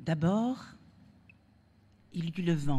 D'abord, il y eut le vent.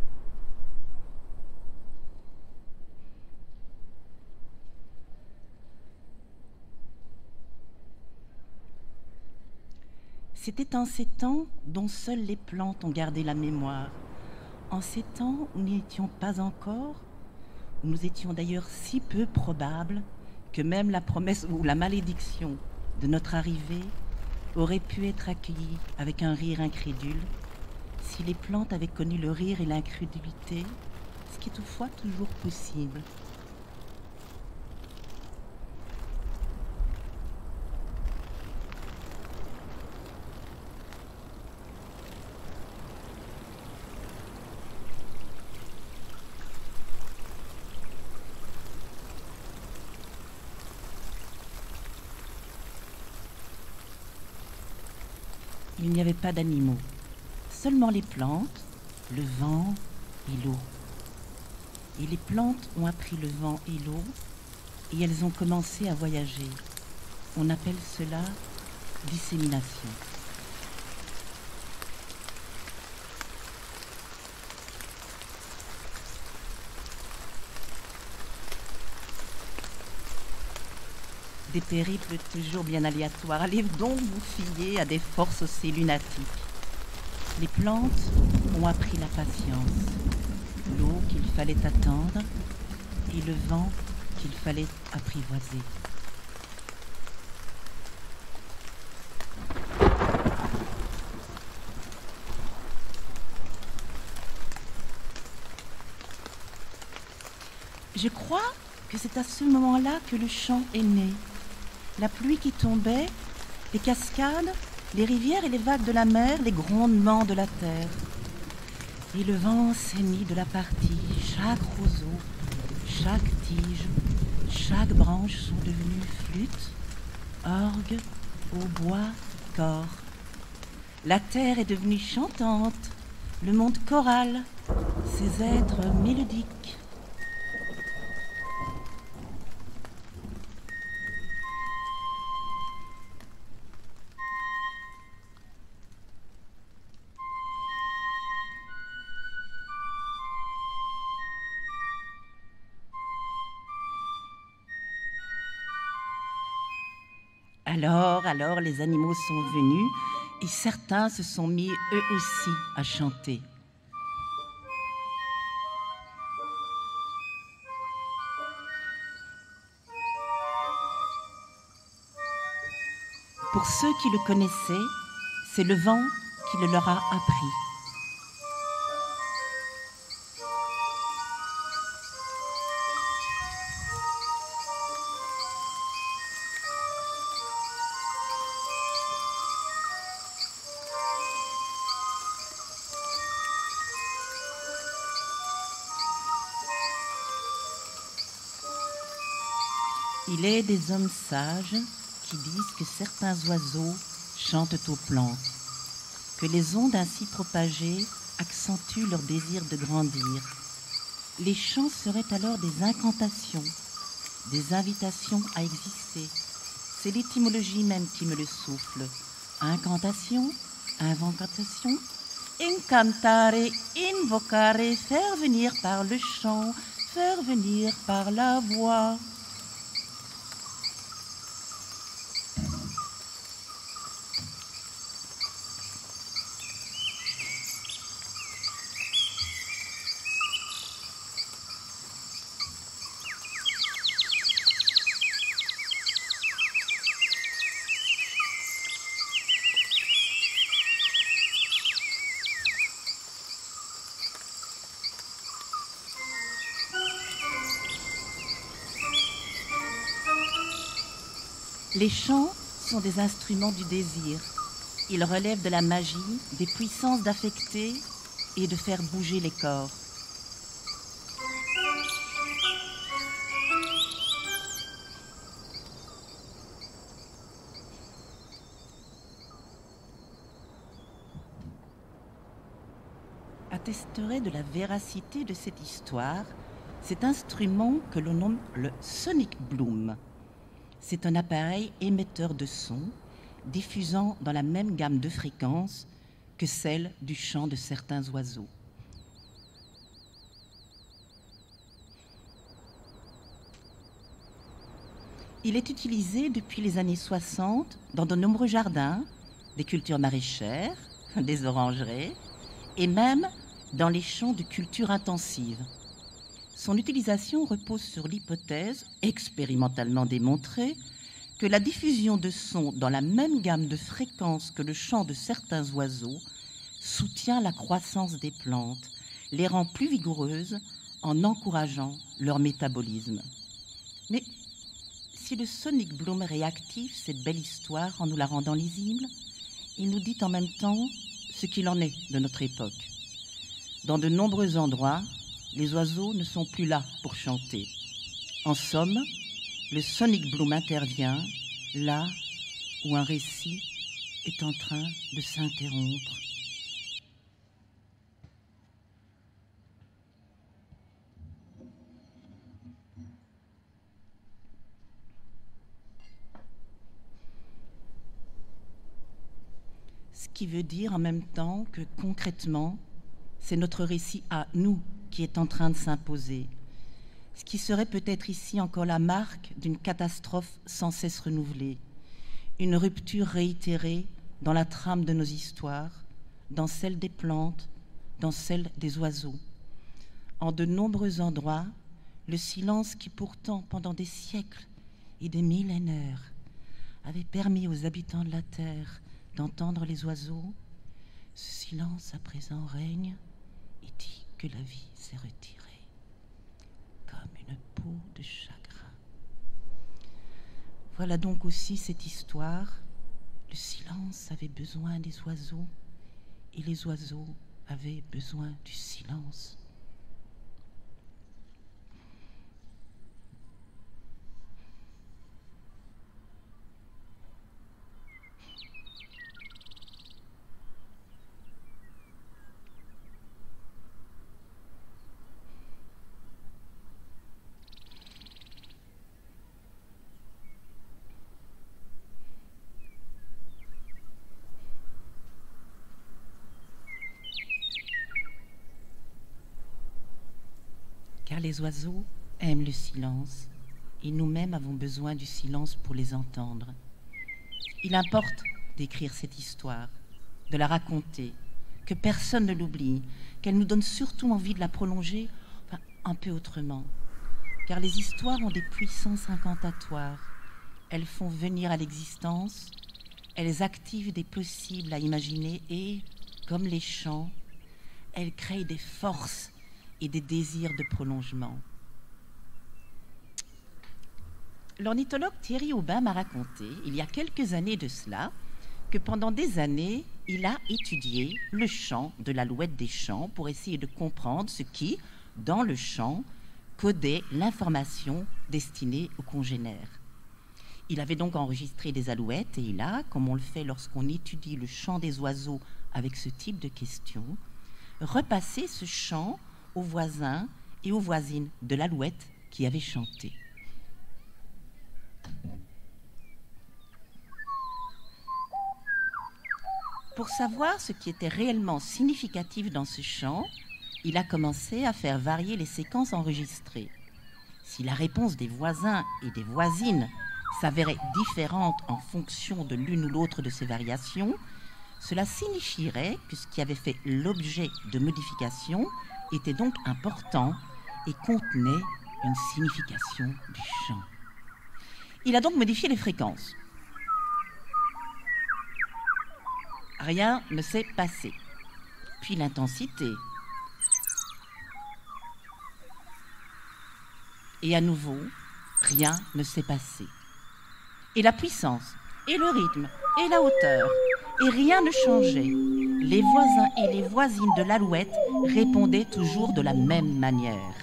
C'était en ces temps dont seules les plantes ont gardé la mémoire, en ces temps où nous n'étions pas encore, où nous étions d'ailleurs si peu probables que même la promesse ou la malédiction de notre arrivée aurait pu être accueillie avec un rire incrédule, si les plantes avaient connu le rire et l'incrédulité, ce qui est toutefois toujours possible. Il n'y avait pas d'animaux, seulement les plantes, le vent et l'eau. Et les plantes ont appris le vent et l'eau, et elles ont commencé à voyager. On appelle cela dissémination. Des périples toujours bien aléatoires. Allez donc vous fier à des forces aussi lunatiques. Les plantes ont appris la patience, l'eau qu'il fallait attendre et le vent qu'il fallait apprivoiser. Je crois que c'est à ce moment-là que le chant est né. La pluie qui tombait, les cascades, les rivières et les vagues de la mer, les grondements de la terre. Et le vent s'émit de la partie, chaque roseau, chaque tige, chaque branche sont devenues flûtes, orgues, hautbois, corps. La terre est devenue chantante, le monde choral, ces êtres mélodiques. Alors, les animaux sont venus et certains se sont mis eux aussi à chanter. Pour ceux qui le connaissaient, c'est le vent qui le leur a appris. Il est des hommes sages qui disent que certains oiseaux chantent aux plantes, que les ondes ainsi propagées accentuent leur désir de grandir. Les chants seraient alors des incantations, des invitations à exister. C'est l'étymologie même qui me le souffle. Incantation, invocation, incantare, invocare, faire venir par le chant, faire venir par la voix. Les chants sont des instruments du désir. Ils relèvent de la magie, des puissances d'affecter et de faire bouger les corps. Attesterait de la véracité de cette histoire cet instrument que l'on nomme le sonic bloom. C'est un appareil émetteur de son diffusant dans la même gamme de fréquences que celle du chant de certains oiseaux. Il est utilisé depuis les années 60 dans de nombreux jardins, des cultures maraîchères, des orangeries et même dans les champs de culture intensive. Son utilisation repose sur l'hypothèse, expérimentalement démontrée, que la diffusion de sons dans la même gamme de fréquences que le chant de certains oiseaux soutient la croissance des plantes, les rend plus vigoureuses en encourageant leur métabolisme. Mais si le sonic bloom réactive cette belle histoire en nous la rendant lisible, il nous dit en même temps ce qu'il en est de notre époque. Dans de nombreux endroits, les oiseaux ne sont plus là pour chanter. En somme, le sonic bloom intervient là où un récit est en train de s'interrompre. Ce qui veut dire en même temps que concrètement, c'est notre récit à nous qui est en train de s'imposer. Ce qui serait peut-être ici encore la marque d'une catastrophe sans cesse renouvelée, une rupture réitérée dans la trame de nos histoires, dans celle des plantes, dans celle des oiseaux. En de nombreux endroits, le silence qui pourtant, pendant des siècles et des millénaires, avait permis aux habitants de la Terre d'entendre les oiseaux, ce silence à présent règne et dit que la vie s'est retirée comme une peau de chagrin. Voilà donc aussi cette histoire. Le silence avait besoin des oiseaux et les oiseaux avaient besoin du silence. Car les oiseaux aiment le silence et nous-mêmes avons besoin du silence pour les entendre. Il importe d'écrire cette histoire, de la raconter, que personne ne l'oublie, qu'elle nous donne surtout envie de la prolonger, enfin, un peu autrement. Car les histoires ont des puissances incantatoires. Elles font venir à l'existence, elles activent des possibles à imaginer et, comme les chants, elles créent des forces et des désirs de prolongement. L'ornithologue Thierry Aubin m'a raconté, il y a quelques années de cela, que pendant des années, il a étudié le chant de l'alouette des champs pour essayer de comprendre ce qui, dans le chant, codait l'information destinée aux congénères. Il avait donc enregistré des alouettes et il a, comme on le fait lorsqu'on étudie le chant des oiseaux avec ce type de questions, repassé ce chant aux voisins et aux voisines de l'alouette qui avaient chanté. Pour savoir ce qui était réellement significatif dans ce chant, il a commencé à faire varier les séquences enregistrées. Si la réponse des voisins et des voisines s'avérait différente en fonction de l'une ou l'autre de ces variations, cela signifierait que ce qui avait fait l'objet de modifications était donc important et contenait une signification du chant. Il a donc modifié les fréquences. Rien ne s'est passé. Puis l'intensité. Et à nouveau, rien ne s'est passé. Et la puissance, et le rythme, et la hauteur, et rien ne changeait. Les voisins et les voisines de l'alouette répondaient toujours de la même manière.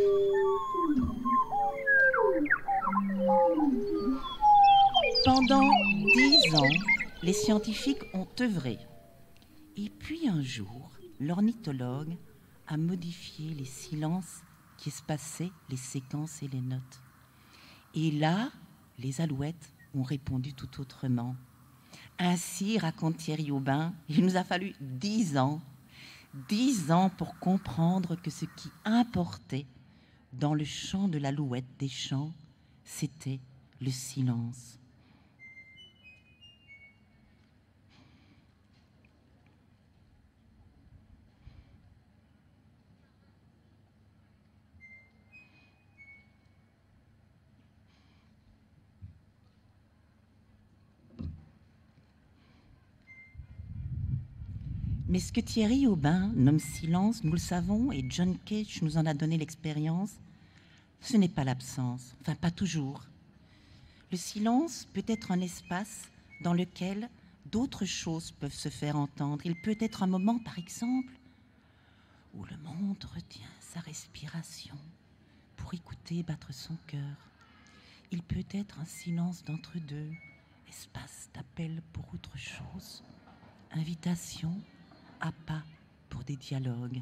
Pendant 10 ans, les scientifiques ont œuvré. Et puis un jour, l'ornithologue a modifié les silences qui espaçaient les séquences et les notes. Et là, les alouettes ont répondu tout autrement. Ainsi, raconte Thierry Aubin, il nous a fallu 10 ans pour comprendre que ce qui importait dans le chant de l'alouette des champs, c'était le silence. Mais ce que Thierry Aubin nomme silence, nous le savons, et John Cage nous en a donné l'expérience, ce n'est pas l'absence, enfin pas toujours. Le silence peut être un espace dans lequel d'autres choses peuvent se faire entendre. Il peut être un moment, par exemple, où le monde retient sa respiration pour écouter battre son cœur. Il peut être un silence d'entre-deux, espace d'appel pour autre chose, invitation à pas pour des dialogues.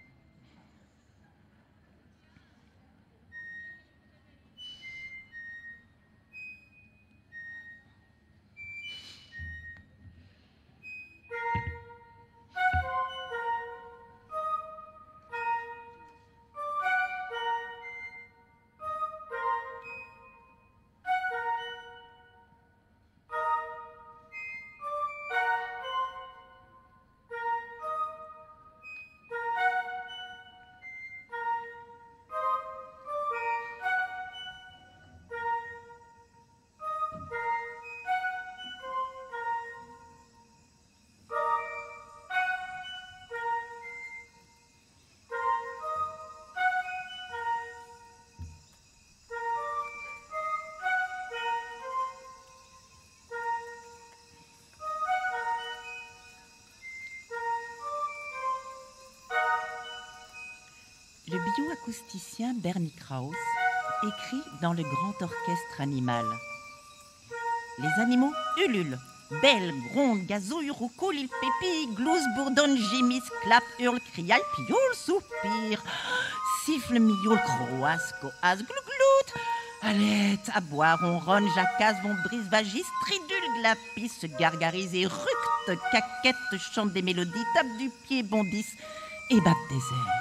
Le bioacousticien Bernie Krause écrit dans le grand orchestre animal. Les animaux ululent, bêlent, grondent, gazouillent, roucoulent, ils pépillent, gloussent, bourdonnent, gémissent, clapent, hurlent, criaillent, piaulent, soupirent, sifflent, miaulent, croassent, coassent, glougloutent, halètent, aboient, ronronnent, jacassent, vont brise, vagissent, tridulent, glapissent, se gargarisent et ructent, caquettent, chantent des mélodies, tapent du pied, bondissent et battent des ailes.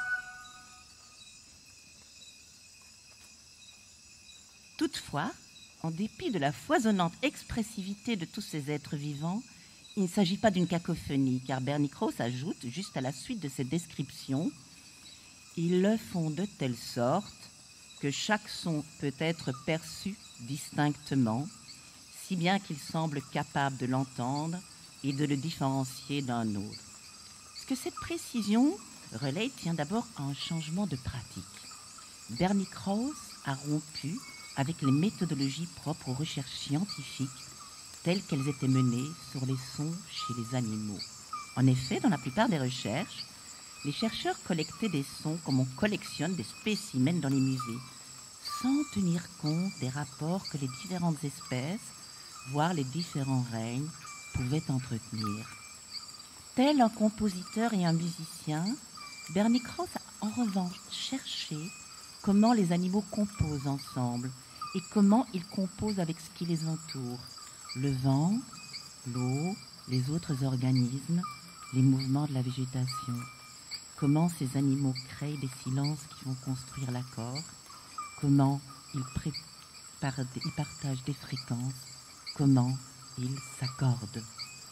Toutefois, en dépit de la foisonnante expressivité de tous ces êtres vivants, il ne s'agit pas d'une cacophonie, car Bernie Krause ajoute, juste à la suite de cette description, « Ils le font de telle sorte que chaque son peut être perçu distinctement, si bien qu'il semble capable de l'entendre et de le différencier d'un autre. » Ce que cette précision relaye tient d'abord à un changement de pratique. Bernie Krause a rompu avec les méthodologies propres aux recherches scientifiques telles qu'elles étaient menées sur les sons chez les animaux. En effet, dans la plupart des recherches, les chercheurs collectaient des sons comme on collectionne des spécimens dans les musées, sans tenir compte des rapports que les différentes espèces, voire les différents règnes, pouvaient entretenir. Tel un compositeur et un musicien, Bernie Krause a en revanche cherché comment les animaux composent ensemble et comment ils composent avec ce qui les entoure. Le vent, l'eau, les autres organismes, les mouvements de la végétation. Comment ces animaux créent des silences qui vont construire l'accord. Comment ils partagent des fréquences. Comment ils s'accordent.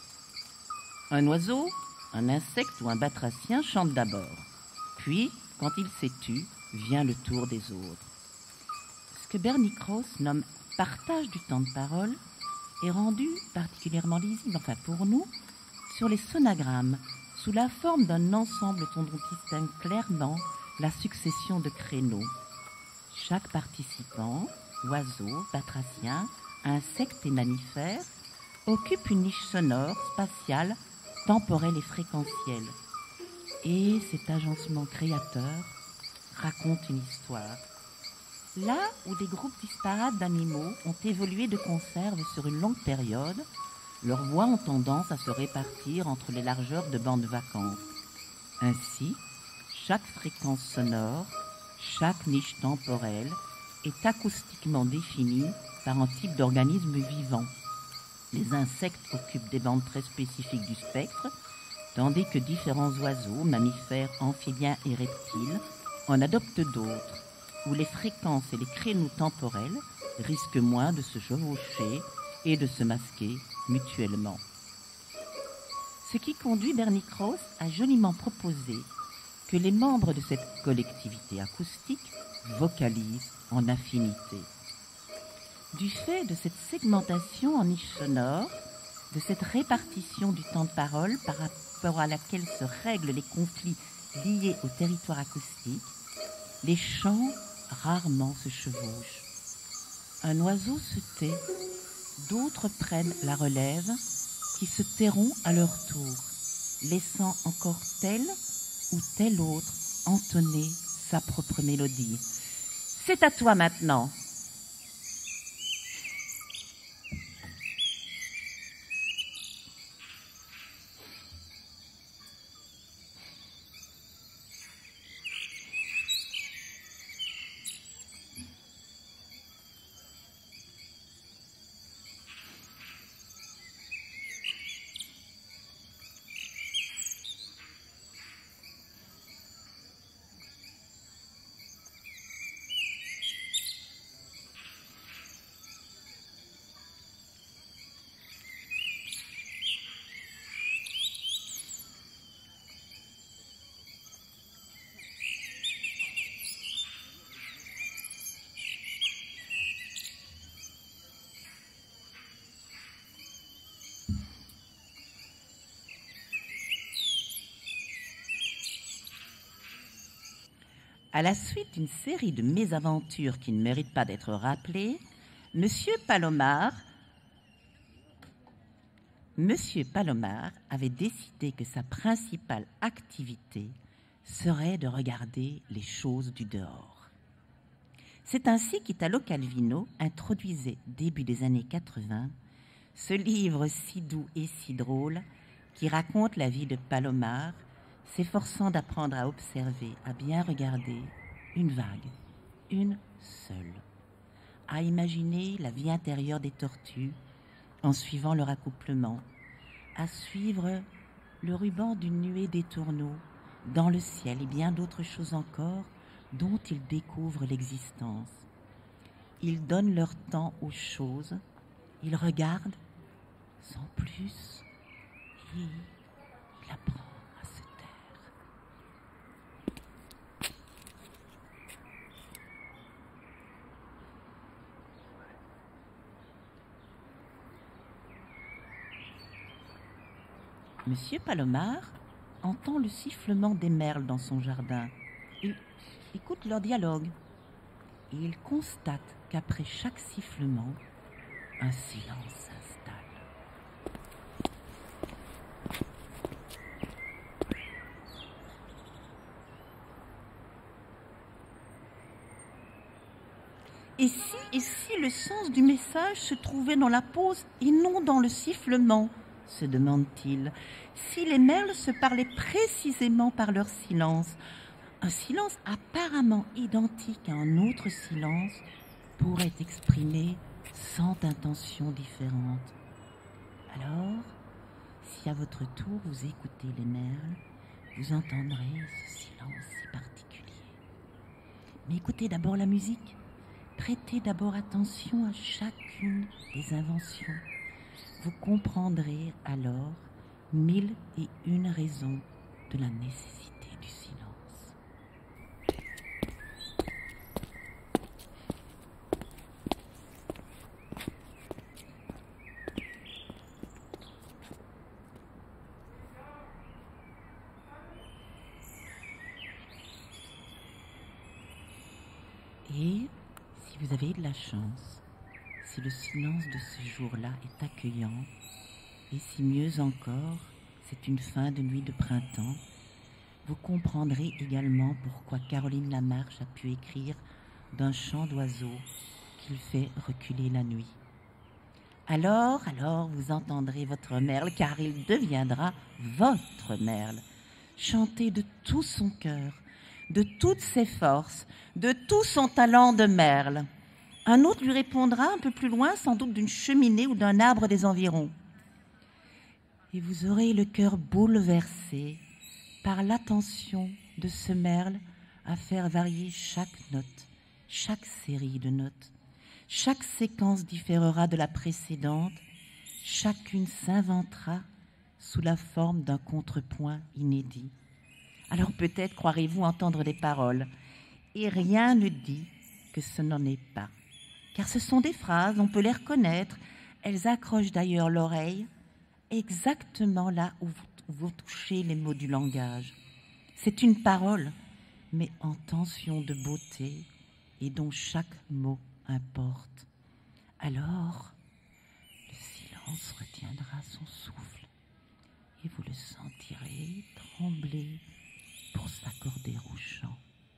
Un oiseau, un insecte ou un batracien chante d'abord. Puis, quand il s'est tu, vient le tour des autres. Ce que Bernie Krause nomme « partage du temps de parole » est rendu particulièrement lisible, enfin pour nous, sur les sonagrammes, sous la forme d'un ensemble dont on distingue clairement la succession de créneaux. Chaque participant, oiseau, batracien, insecte et mammifère, occupe une niche sonore, spatiale, temporelle et fréquentielle. Et cet agencement créateur raconte une histoire. Là où des groupes disparates d'animaux ont évolué de conserve sur une longue période, leurs voix ont tendance à se répartir entre les largeurs de bandes vacantes. Ainsi, chaque fréquence sonore, chaque niche temporelle est acoustiquement définie par un type d'organisme vivant. Les insectes occupent des bandes très spécifiques du spectre, tandis que différents oiseaux, mammifères, amphibiens et reptiles en adoptent d'autres, où les fréquences et les créneaux temporels risquent moins de se chevaucher et de se masquer mutuellement. Ce qui conduit Bernie Krause à joliment proposer que les membres de cette collectivité acoustique vocalisent en infinité. Du fait de cette segmentation en niches sonores, de cette répartition du temps de parole par rapport à laquelle se règlent les conflits liés au territoire acoustique, les chants rarement se chevauchent. Un oiseau se tait, d'autres prennent la relève, qui se tairont à leur tour, laissant encore tel ou tel autre entonner sa propre mélodie. C'est à toi maintenant. À la suite d'une série de mésaventures qui ne méritent pas d'être rappelées, Monsieur Palomar avait décidé que sa principale activité serait de regarder les choses du dehors. C'est ainsi qu'Italo Calvino introduisait, début des années 80, ce livre si doux et si drôle qui raconte la vie de Palomar, s'efforçant d'apprendre à observer, à bien regarder une vague, une seule, à imaginer la vie intérieure des tortues en suivant leur accouplement, à suivre le ruban d'une nuée d'étourneaux dans le ciel et bien d'autres choses encore dont ils découvrent l'existence. Ils donnent leur temps aux choses, ils regardent sans plus et il apprend. Monsieur Palomar entend le sifflement des merles dans son jardin. Il écoute leur dialogue et il constate qu'après chaque sifflement, un silence s'installe. Et si le sens du message se trouvait dans la pause et non dans le sifflement, se demande-t-il, si les merles se parlaient précisément par leur silence, un silence apparemment identique à un autre silence pourrait exprimer 100 intentions différentes. Alors, si à votre tour vous écoutez les merles, vous entendrez ce silence si particulier. Mais écoutez d'abord la musique, prêtez d'abord attention à chacune des inventions. Vous comprendrez alors 1001 raisons de la nécessité du silence. Et si vous avez de la chance, si le silence de ce jour-là est accueillant, et si mieux encore, c'est une fin de nuit de printemps, vous comprendrez également pourquoi Caroline Lamarche a pu écrire d'un chant d'oiseau qu'il fait reculer la nuit. Alors, vous entendrez votre merle, car il deviendra votre merle, chanter de tout son cœur, de toutes ses forces, de tout son talent de merle. Un autre lui répondra un peu plus loin, sans doute d'une cheminée ou d'un arbre des environs. Et vous aurez le cœur bouleversé par l'attention de ce merle à faire varier chaque note, chaque série de notes. Chaque séquence différera de la précédente, chacune s'inventera sous la forme d'un contrepoint inédit. Alors peut-être croirez-vous entendre des paroles, et rien ne dit que ce n'en est pas. Car ce sont des phrases, on peut les reconnaître, elles accrochent d'ailleurs l'oreille exactement là où vous touchez les mots du langage. C'est une parole, mais en tension de beauté et dont chaque mot importe. Alors, le silence retiendra son souffle et vous le sentirez trembler pour s'accorder au chant.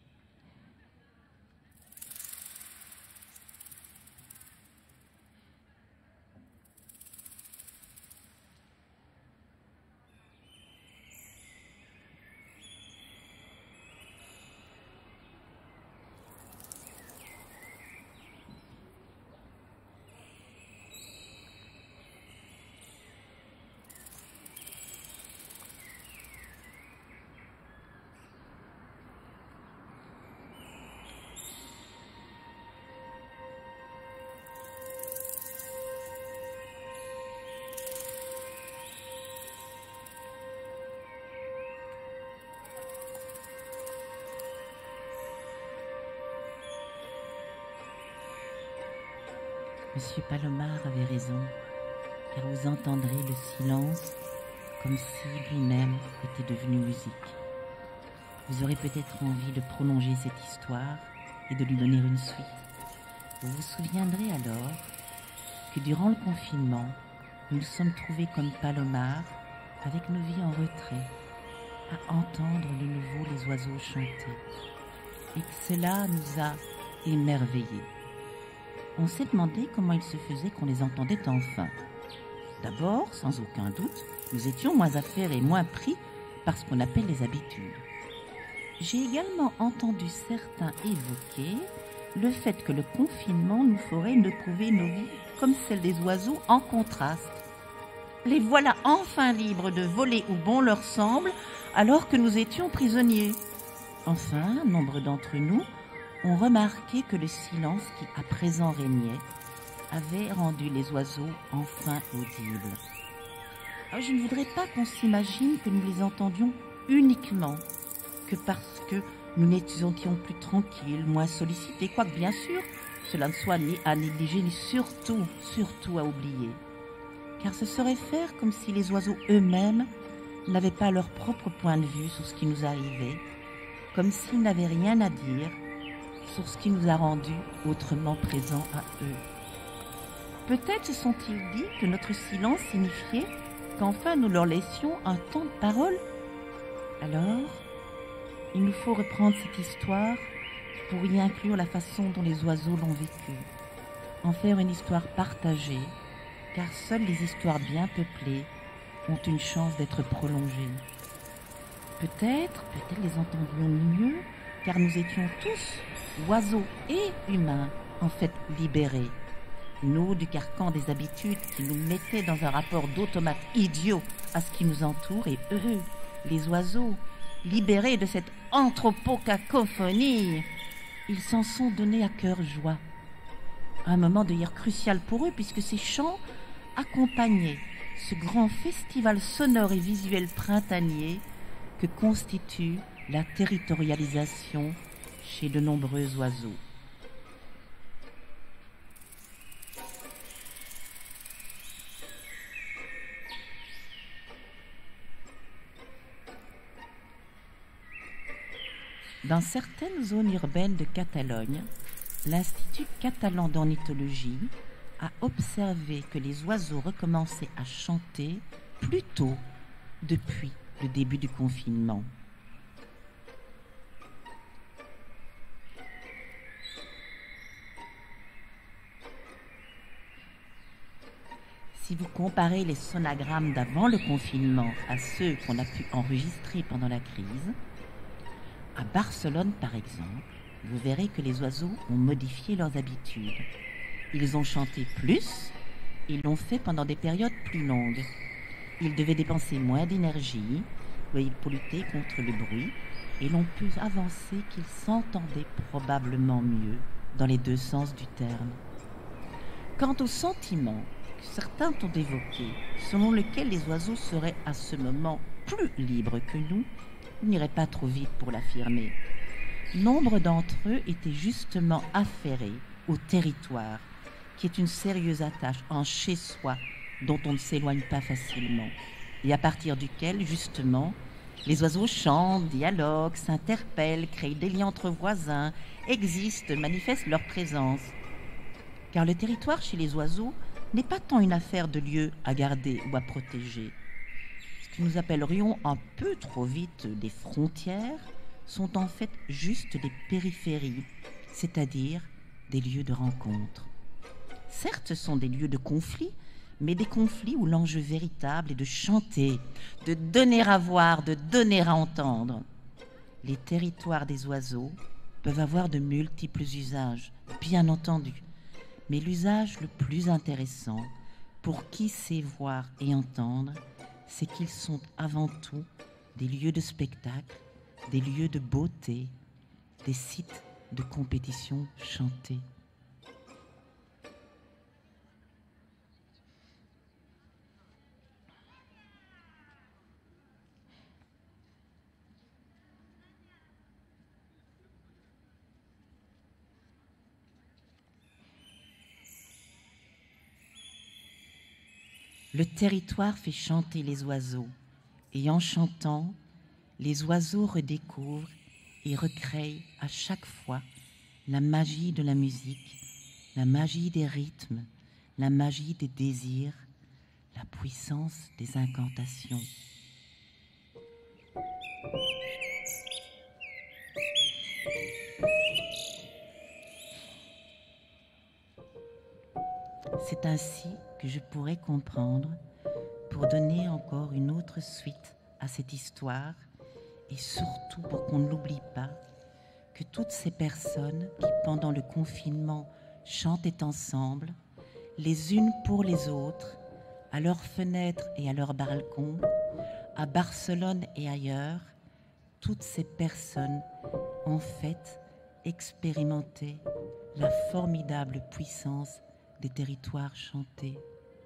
Monsieur Palomar avait raison, car vous entendrez le silence comme si lui-même était devenu musique. Vous aurez peut-être envie de prolonger cette histoire et de lui donner une suite. Vous vous souviendrez alors que durant le confinement, nous nous sommes trouvés comme Palomar, avec nos vies en retrait, à entendre de nouveau les oiseaux chanter, et que cela nous a émerveillés. On s'est demandé comment il se faisait qu'on les entendait enfin. D'abord, sans aucun doute, nous étions moins affairés et moins pris par ce qu'on appelle les habitudes. J'ai également entendu certains évoquer le fait que le confinement nous ferait nous trouver nos vies comme celles des oiseaux en contraste. Les voilà enfin libres de voler où bon leur semble, alors que nous étions prisonniers. Enfin, nombre d'entre nous ont remarqué que le silence qui à présent régnait avait rendu les oiseaux enfin audibles. Alors, je ne voudrais pas qu'on s'imagine que nous les entendions uniquement que parce que nous n'étions plus tranquilles, moins sollicités, quoique bien sûr, cela ne soit ni à négliger, ni surtout à oublier. Car ce serait faire comme si les oiseaux eux-mêmes n'avaient pas leur propre point de vue sur ce qui nous arrivait, comme s'ils n'avaient rien à dire sur ce qui nous a rendus autrement présents à eux. Peut-être se sont-ils dit que notre silence signifiait qu'enfin nous leur laissions un temps de parole. Alors, il nous faut reprendre cette histoire pour y inclure la façon dont les oiseaux l'ont vécue, en faire une histoire partagée, car seules les histoires bien peuplées ont une chance d'être prolongées. Peut-être les entendions-nous mieux, car nous étions tous, oiseaux et humains, en fait libérés. Nous, du carcan des habitudes qui nous mettaient dans un rapport d'automate idiot à ce qui nous entoure, et eux, les oiseaux, libérés de cette anthropocacophonie, ils s'en sont donnés à cœur joie. Un moment d'ailleurs crucial pour eux, puisque ces chants accompagnaient ce grand festival sonore et visuel printanier que constitue la territorialisation chez de nombreux oiseaux. Dans certaines zones urbaines de Catalogne, l'Institut catalan d'ornithologie a observé que les oiseaux recommençaient à chanter plus tôt depuis le début du confinement. Si vous comparez les sonagrammes d'avant le confinement à ceux qu'on a pu enregistrer pendant la crise, à Barcelone par exemple, vous verrez que les oiseaux ont modifié leurs habitudes. Ils ont chanté plus, ils l'ont fait pendant des périodes plus longues. Ils devaient dépenser moins d'énergie pour lutter contre le bruit, et l'on peut avancer qu'ils s'entendaient probablement mieux dans les deux sens du terme. Quant aux sentiments que certains ont évoqués, selon lesquels les oiseaux seraient à ce moment plus libres que nous, on n'irait pas trop vite pour l'affirmer. Nombre d'entre eux étaient justement affairés au territoire, qui est une sérieuse attache en chez-soi dont on ne s'éloigne pas facilement, et à partir duquel, justement, les oiseaux chantent, dialoguent, s'interpellent, créent des liens entre voisins, existent, manifestent leur présence. Car le territoire chez les oiseaux n'est pas tant une affaire de lieu à garder ou à protéger. Ce que nous appellerions un peu trop vite des frontières sont en fait juste des périphéries, c'est-à-dire des lieux de rencontre. Certes, ce sont des lieux de conflit, mais des conflits où l'enjeu véritable est de chanter, de donner à voir, de donner à entendre. Les territoires des oiseaux peuvent avoir de multiples usages, bien entendu, mais l'usage le plus intéressant, pour qui sait voir et entendre, c'est qu'ils sont avant tout des lieux de spectacle, des lieux de beauté, des sites de compétition chantée. Le territoire fait chanter les oiseaux, et en chantant, les oiseaux redécouvrent et recréent à chaque fois la magie de la musique, la magie des rythmes, la magie des désirs, la puissance des incantations. C'est ainsi que je pourrais comprendre, pour donner encore une autre suite à cette histoire, et surtout pour qu'on ne l'oublie pas, que toutes ces personnes qui, pendant le confinement, chantaient ensemble, les unes pour les autres, à leurs fenêtres et à leurs balcons, à Barcelone et ailleurs, toutes ces personnes, en fait, expérimentaient la formidable puissance des territoires chantés.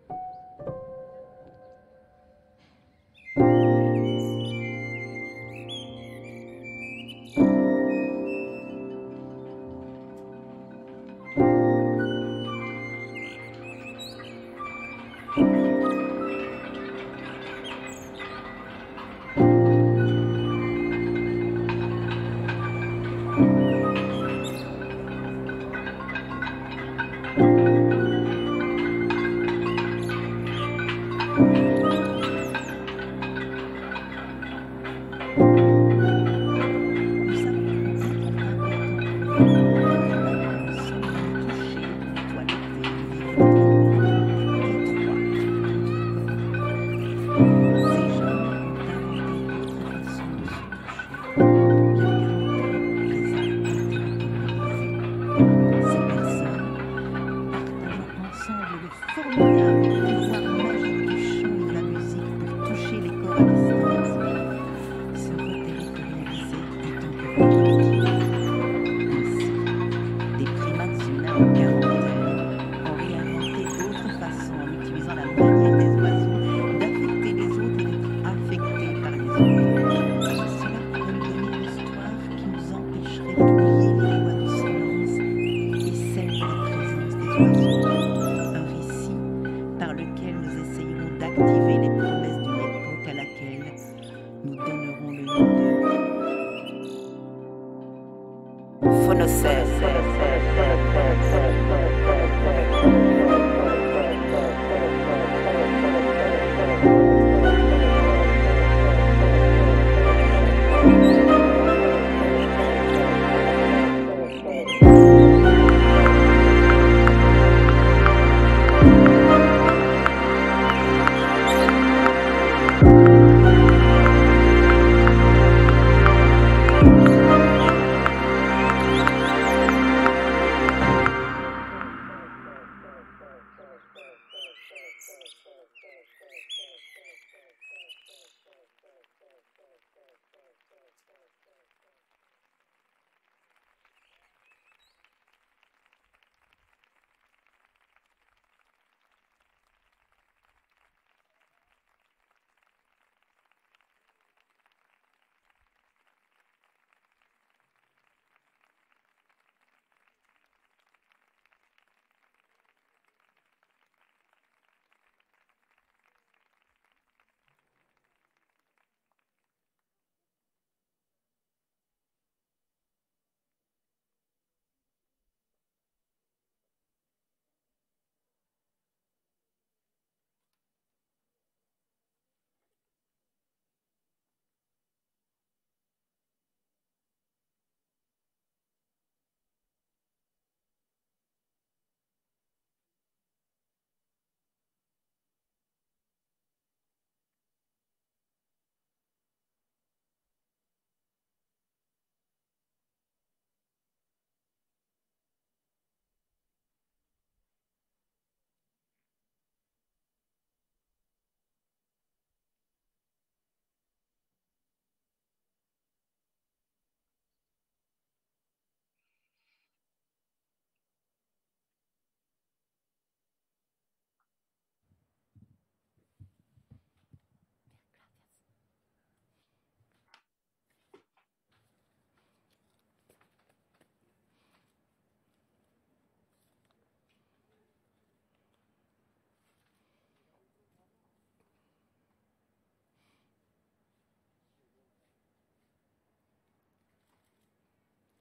Phonocene.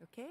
Okay?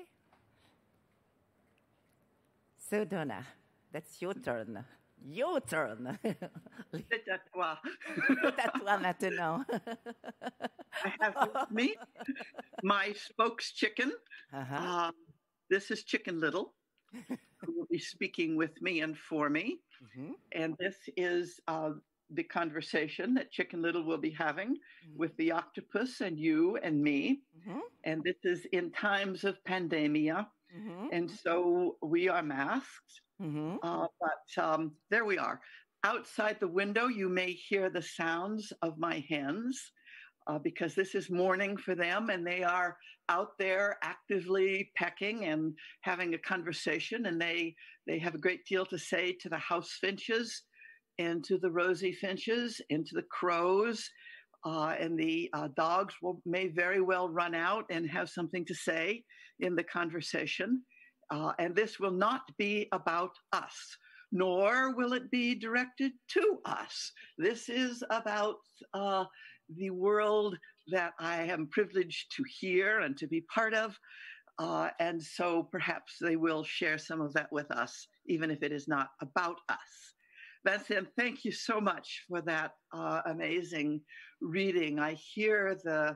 So, Donna, that's your turn. Your turn. C'est à toi. C'est à toi maintenant. I have with me my spokes chicken. This is Chicken Little, who will be speaking with me and for me. And this is the conversation that Chicken Little will be having with the octopus and you and me. And this is in times of pandemia. And so we are masked. But there we are. Outside the window, you may hear the sounds of my hens. Because this is morning for them, and they are out there actively pecking and having a conversation, and they have a great deal to say to the house finches and to the rosy finches and to the crows, and the dogs may very well run out and have something to say in the conversation. And this will not be about us, nor will it be directed to us. This is about the world that I am privileged to hear and to be part of. And so perhaps they will share some of that with us, even if it is not about us. Vinciane, thank you so much for that amazing reading. I hear the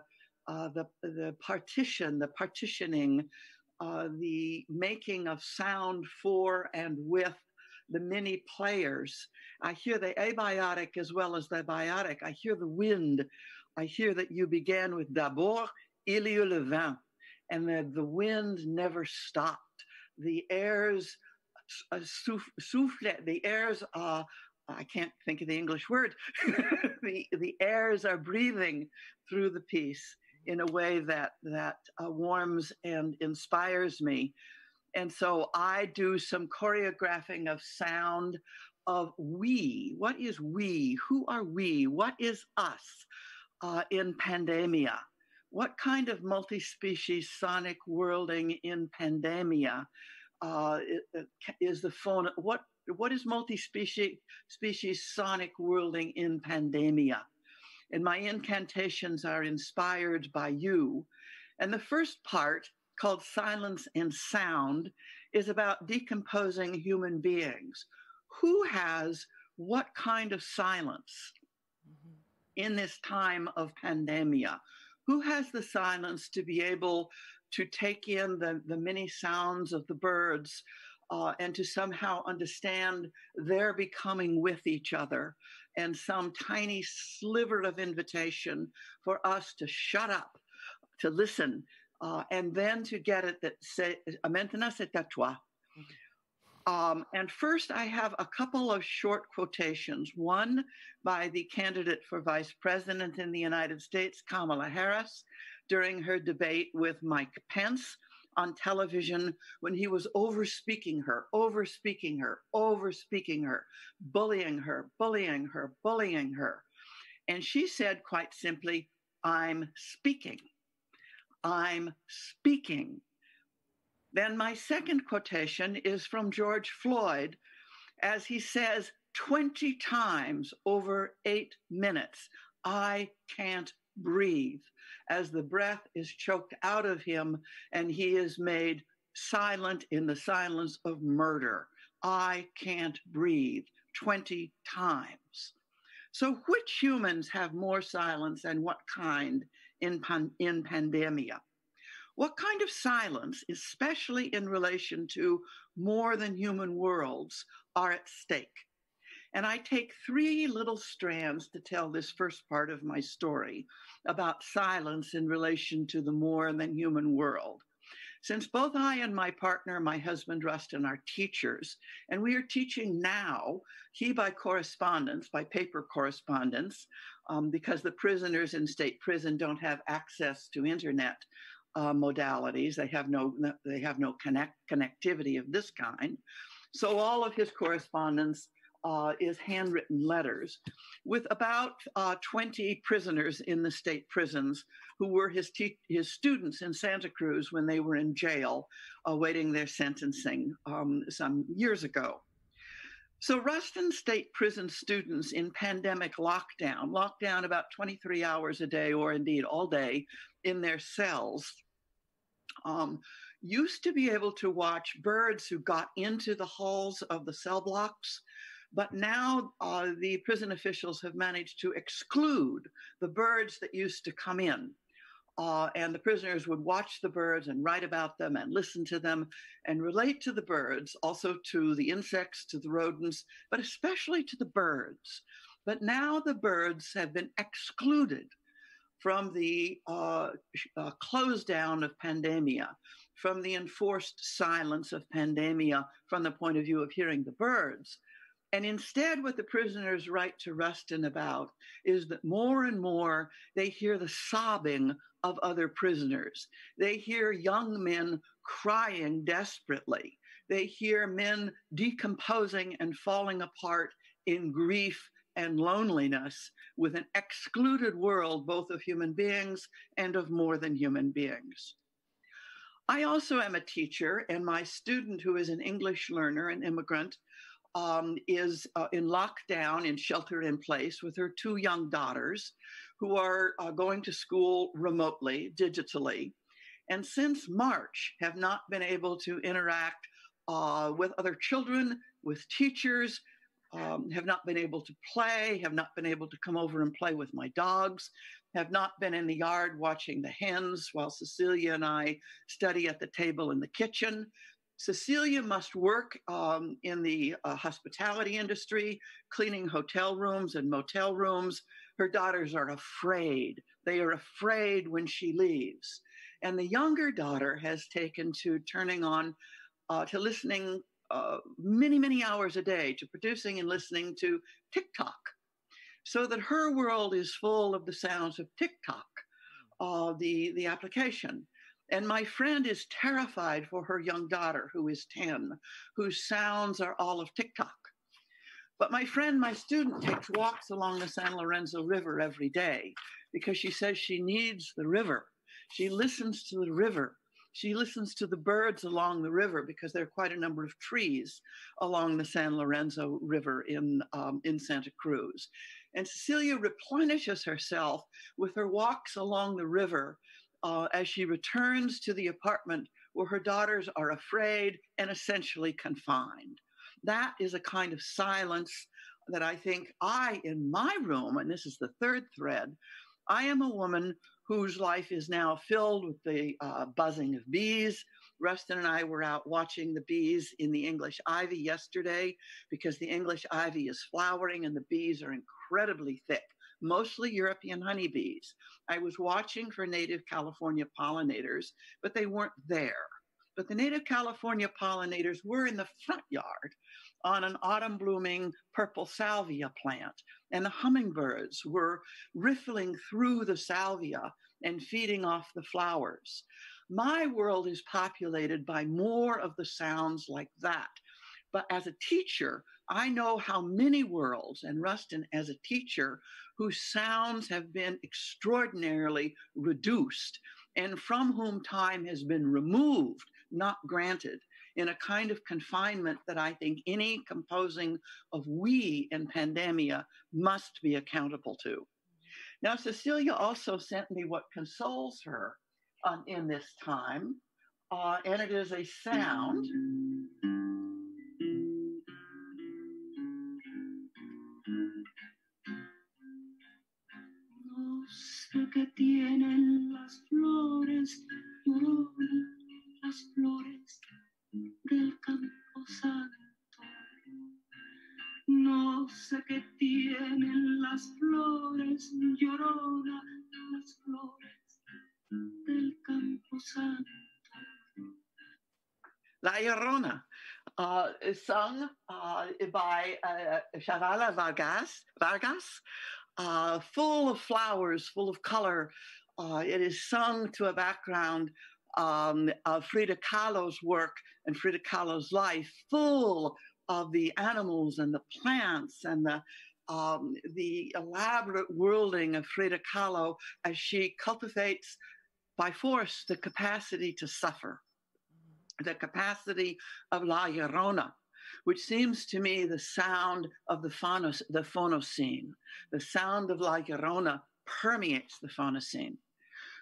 partitioning, the making of sound for and with the many players. I hear the abiotic as well as the biotic. I hear the wind. I hear that you began with d'abord, il y eut le vent, and the wind never stopped. The airs souffle, the airs, I can't think of the English word. the airs are breathing through the piece in a way that warms and inspires me. And so I do some choreographing of sound of we. What is we? Who are we? What is us in pandemia? What kind of multi-species sonic worlding in pandemia is the phone? What is multi-species sonic worlding in pandemia? And my incantations are inspired by you. And the first part, called Silence and Sound, is about decomposing human beings. Who has what kind of silence in this time of pandemia? Who has the silence to be able to take in the many sounds of the birds and to somehow understand their becoming with each other, and some tiny sliver of invitation for us to shut up, to listen, and then to get it that say, maintenant c'est à toi. And first I have a couple of short quotations, one by the candidate for vice president in the United States, Kamala Harris, during her debate with Mike Pence on television when he was overspeaking her, bullying her. And she said quite simply, I'm speaking. Then my second quotation is from George Floyd, as he says 20 times over 8 minutes, I can't breathe, as the breath is choked out of him and he is made silent in the silence of murder. I can't breathe 20 times. So which humans have more silence and what kind in pandemia? What kind of silence, especially in relation to more than human worlds, are at stake? And I take 3 little strands to tell this first part of my story about silence in relation to the more than human world. Since both I and my partner, my husband Rustin, are teachers, and we are teaching now, he by correspondence, by paper correspondence, because the prisoners in state prison don't have access to internet modalities. They have no connectivity of this kind. So all of his correspondence is handwritten letters with about 20 prisoners in the state prisons who were his students in Santa Cruz when they were in jail awaiting their sentencing some years ago. So Ruston State Prison students in pandemic lockdown about 23 hours a day, or indeed all day, in their cells, used to be able to watch birds who got into the halls of the cell blocks, but now the prison officials have managed to exclude the birds that used to come in. And the prisoners would watch the birds and write about them and listen to them and relate to the birds, also to the insects, to the rodents, but especially to the birds. But now the birds have been excluded from the close down of pandemia, from the enforced silence of pandemia from the point of view of hearing the birds. And instead, what the prisoners write to Rustin about is that more and more they hear the sobbing of other prisoners. They hear young men crying desperately. They hear men decomposing and falling apart in grief and loneliness with an excluded world, both of human beings and of more than human beings. I also am a teacher, and my student, who is an English learner, an immigrant, is in lockdown, in shelter in place with her 2 young daughters who are going to school remotely, digitally, and since March have not been able to interact with other children, with teachers, have not been able to play, have not been able to come over and play with my dogs, have not been in the yard watching the hens while Cecilia and I study at the table in the kitchen. Cecilia must work in the hospitality industry, cleaning hotel rooms and motel rooms. Her daughters are afraid. They are afraid when she leaves. And the younger daughter has taken to turning on, to listening many, many hours a day, to producing and listening to TikTok, so that her world is full of the sounds of TikTok, the application. And my friend is terrified for her young daughter, who is 10, whose sounds are all of TikTok. But my friend, my student, takes walks along the San Lorenzo River every day because she says she needs the river. She listens to the river. She listens to the birds along the river because there are quite a number of trees along the San Lorenzo River in Santa Cruz. And Cecilia replenishes herself with her walks along the river as she returns to the apartment where her daughters are afraid and essentially confined. That is a kind of silence that I think in my room, and this is the third thread, I am a woman whose life is now filled with the buzzing of bees. Rustin and I were out watching the bees in the English ivy yesterday because the English ivy is flowering and the bees are incredibly thick, mostly European honeybees. I was watching for native California pollinators, but they weren't there. But the native California pollinators were in the front yard on an autumn blooming purple salvia plant. And the hummingbirds were riffling through the salvia and feeding off the flowers. My world is populated by more of the sounds like that. But as a teacher, I know how many worlds, and Rustin as a teacher, whose sounds have been extraordinarily reduced and from whom time has been removed, not granted, in a kind of confinement that I think any composing of we in pandemia must be accountable to. Now, Cecilia also sent me what consoles her in this time, and it is a sound. No sé qué tienen las flores, lloronas, las flores del campo santo. No sé qué tienen las flores, lloronas, las flores del campo santo. La Llorona, sung by Chavala Vargas, full of flowers, full of color. It is sung to a background of Frida Kahlo's work and Frida Kahlo's life, full of the animals and the plants and the elaborate worlding of Frida Kahlo as she cultivates by force the capacity to suffer, the capacity of La Llorona, which seems to me the sound of the Phonocene. The sound of La Llorona permeates the Phonocene.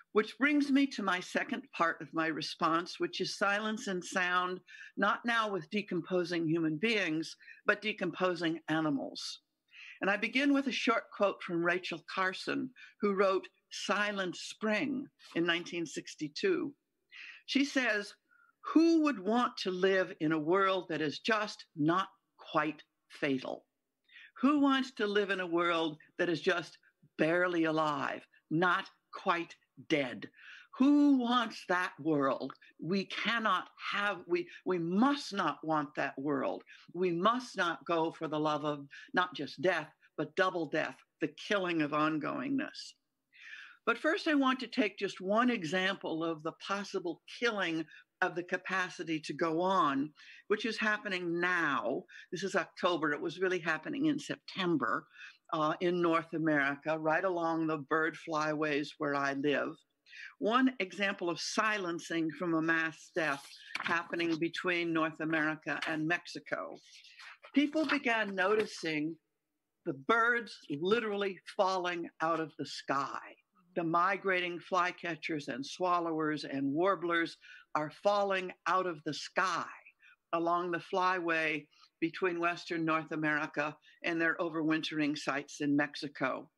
Which brings me to my second part of my response, which is silence and sound, not now with decomposing human beings, but decomposing animals. And I begin with a short quote from Rachel Carson, who wrote Silent Spring in 1962. She says, "Who would want to live in a world that is just not quite fatal? Who wants to live in a world that is just barely alive, not quite dead? Who wants that world? We cannot have, we must not want that world. We must not go for the love of not just death, but double death, the killing of ongoingness." But first, I want to take just one example of the possible killing of the capacity to go on, which is happening now. This is October. It was really happening in September in North America, right along the bird flyways where I live. One example of silencing from a mass death happening between North America and Mexico. People began noticing the birds literally falling out of the sky. The migrating flycatchers and swallowers and warblers are falling out of the sky along the flyway between Western North America and their overwintering sites in Mexico.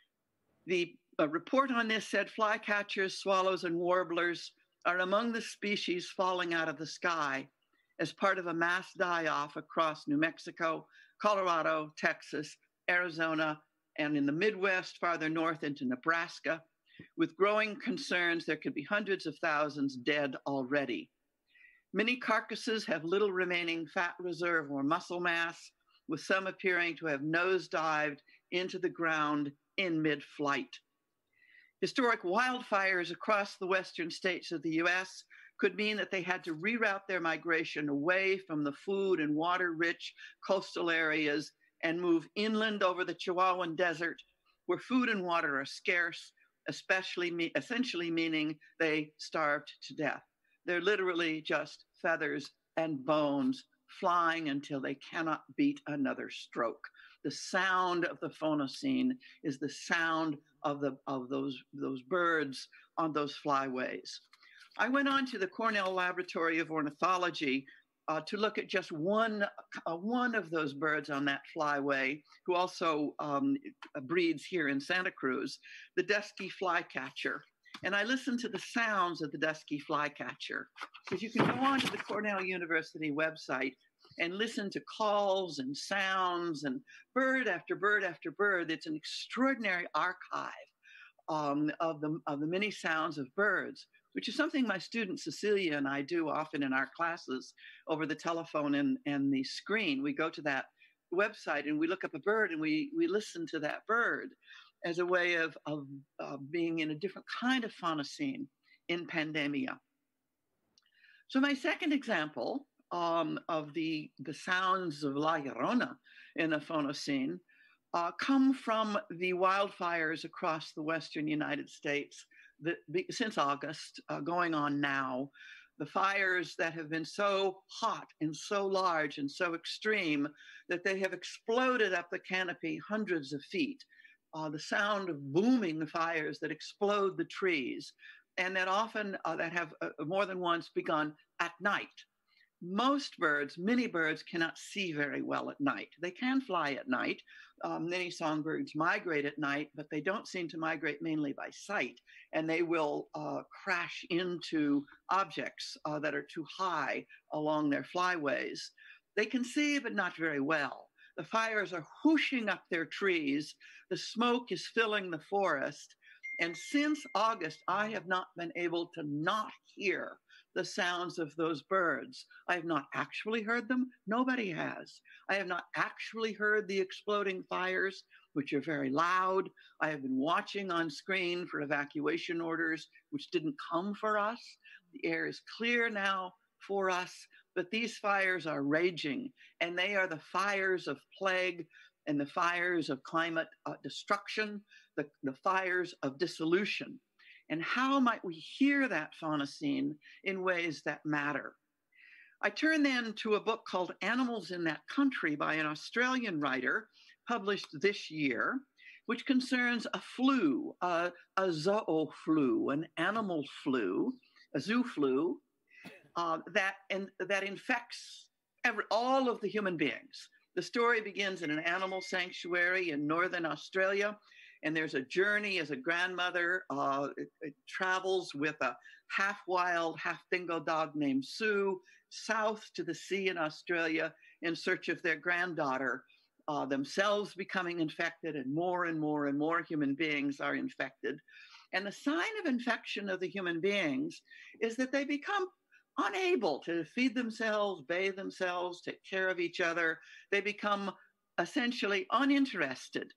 The report on this said flycatchers, swallows, and warblers are among the species falling out of the sky as part of a mass die-off across New Mexico, Colorado, Texas, Arizona, and in the Midwest, farther north into Nebraska, with growing concerns there could be hundreds of thousands dead already. Many carcasses have little remaining fat reserve or muscle mass, with some appearing to have nosedived into the ground in mid-flight. Historic wildfires across the western states of the U.S. could mean that they had to reroute their migration away from the food and water-rich coastal areas and move inland over the Chihuahuan Desert, where food and water are scarce, essentially meaning they starved to death. They're literally just feathers and bones flying until they cannot beat another stroke. The sound of the Phonocene is the sound of those birds on those flyways. I went on to the Cornell Laboratory of Ornithology to look at just one of those birds on that flyway, who also breeds here in Santa Cruz, the dusky flycatcher. And I listened to the sounds of the dusky flycatcher. Because you can go on to the Cornell University website and listen to calls and sounds and bird after bird after bird. It's an extraordinary archive of the many sounds of birds, which is something my student Cecilia and I do often in our classes over the telephone and the screen. We go to that website and we look up a bird and we listen to that bird as a way of being in a different kind of Phonocene in pandemia. So my second example of the sounds of La Llorona in a Phonocene come from the wildfires across the western United States since August, going on now. The fires that have been so hot and so large and so extreme that they have exploded up the canopy hundreds of feet. The sound of booming fires that explode the trees, and that often that have more than once begun at night. Most birds, many birds, cannot see very well at night. They can fly at night. Many songbirds migrate at night, but they don't seem to migrate mainly by sight, and they will crash into objects that are too high along their flyways. They can see, but not very well. The fires are whooshing up their trees. The smoke is filling the forest. And since August, I have not been able to not hear the sounds of those birds. I have not actually heard them. Nobody has. I have not actually heard the exploding fires, which are very loud. I have been watching on screen for evacuation orders, which didn't come for us. The air is clear now for us, but these fires are raging, and they are the fires of plague and the fires of climate destruction, the fires of dissolution. And how might we hear that Phonocene in ways that matter? I turn then to a book called Animals in That Country by an Australian writer, published this year. which concerns a flu, a zooflu, an animal flu, a zoo flu, that infects all of the human beings. The story begins in an animal sanctuary in northern Australia, and there's a journey as a grandmother. It travels with a half-wild, half-dingo dog named Sue south to the sea in Australia in search of their granddaughter, themselves becoming infected, and more and more and more human beings are infected. And the sign of infection of the human beings is that they become unable to feed themselves, bathe themselves, take care of each other. They become essentially uninterested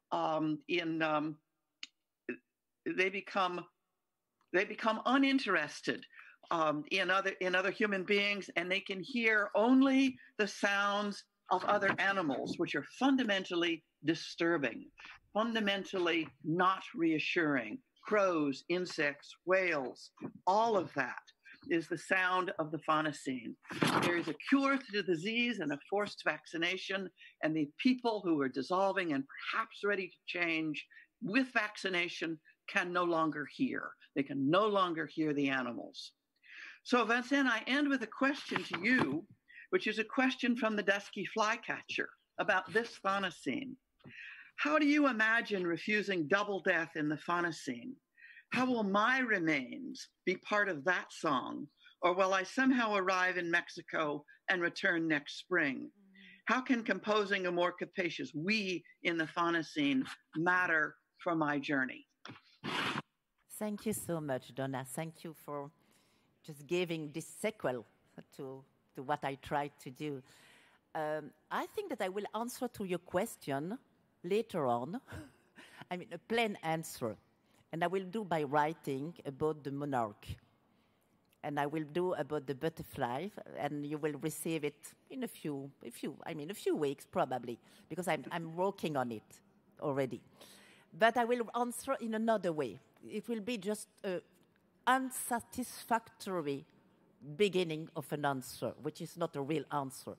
they become uninterested in other human beings, and they can hear only the sounds of other animals, which are fundamentally disturbing, fundamentally not reassuring. Crows, insects, whales, all of that is the sound of the Phonocene. There is a cure to the disease and a forced vaccination, and the people who are dissolving and perhaps ready to change with vaccination can no longer hear. They can no longer hear the animals. So, Vinciane, I end with a question to you, which is a question from the dusky flycatcher about this Phonocene. How do you imagine refusing double death in the Phonocene? How will my remains be part of that song? Or will I somehow arrive in Mexico and return next spring? How can composing a more capacious we in the Phonocene matter for my journey? Thank you so much, Donna. Thank you for just giving this sequel to what I tried to do. I think that I will answer to your question later on. I mean, a plain answer. And I will do by writing about the monarch. And I will do about the butterfly, and you will receive it in a few weeks probably, because I'm working on it already. But I will answer in another way. It will be just an unsatisfactory beginning of an answer, which is not a real answer.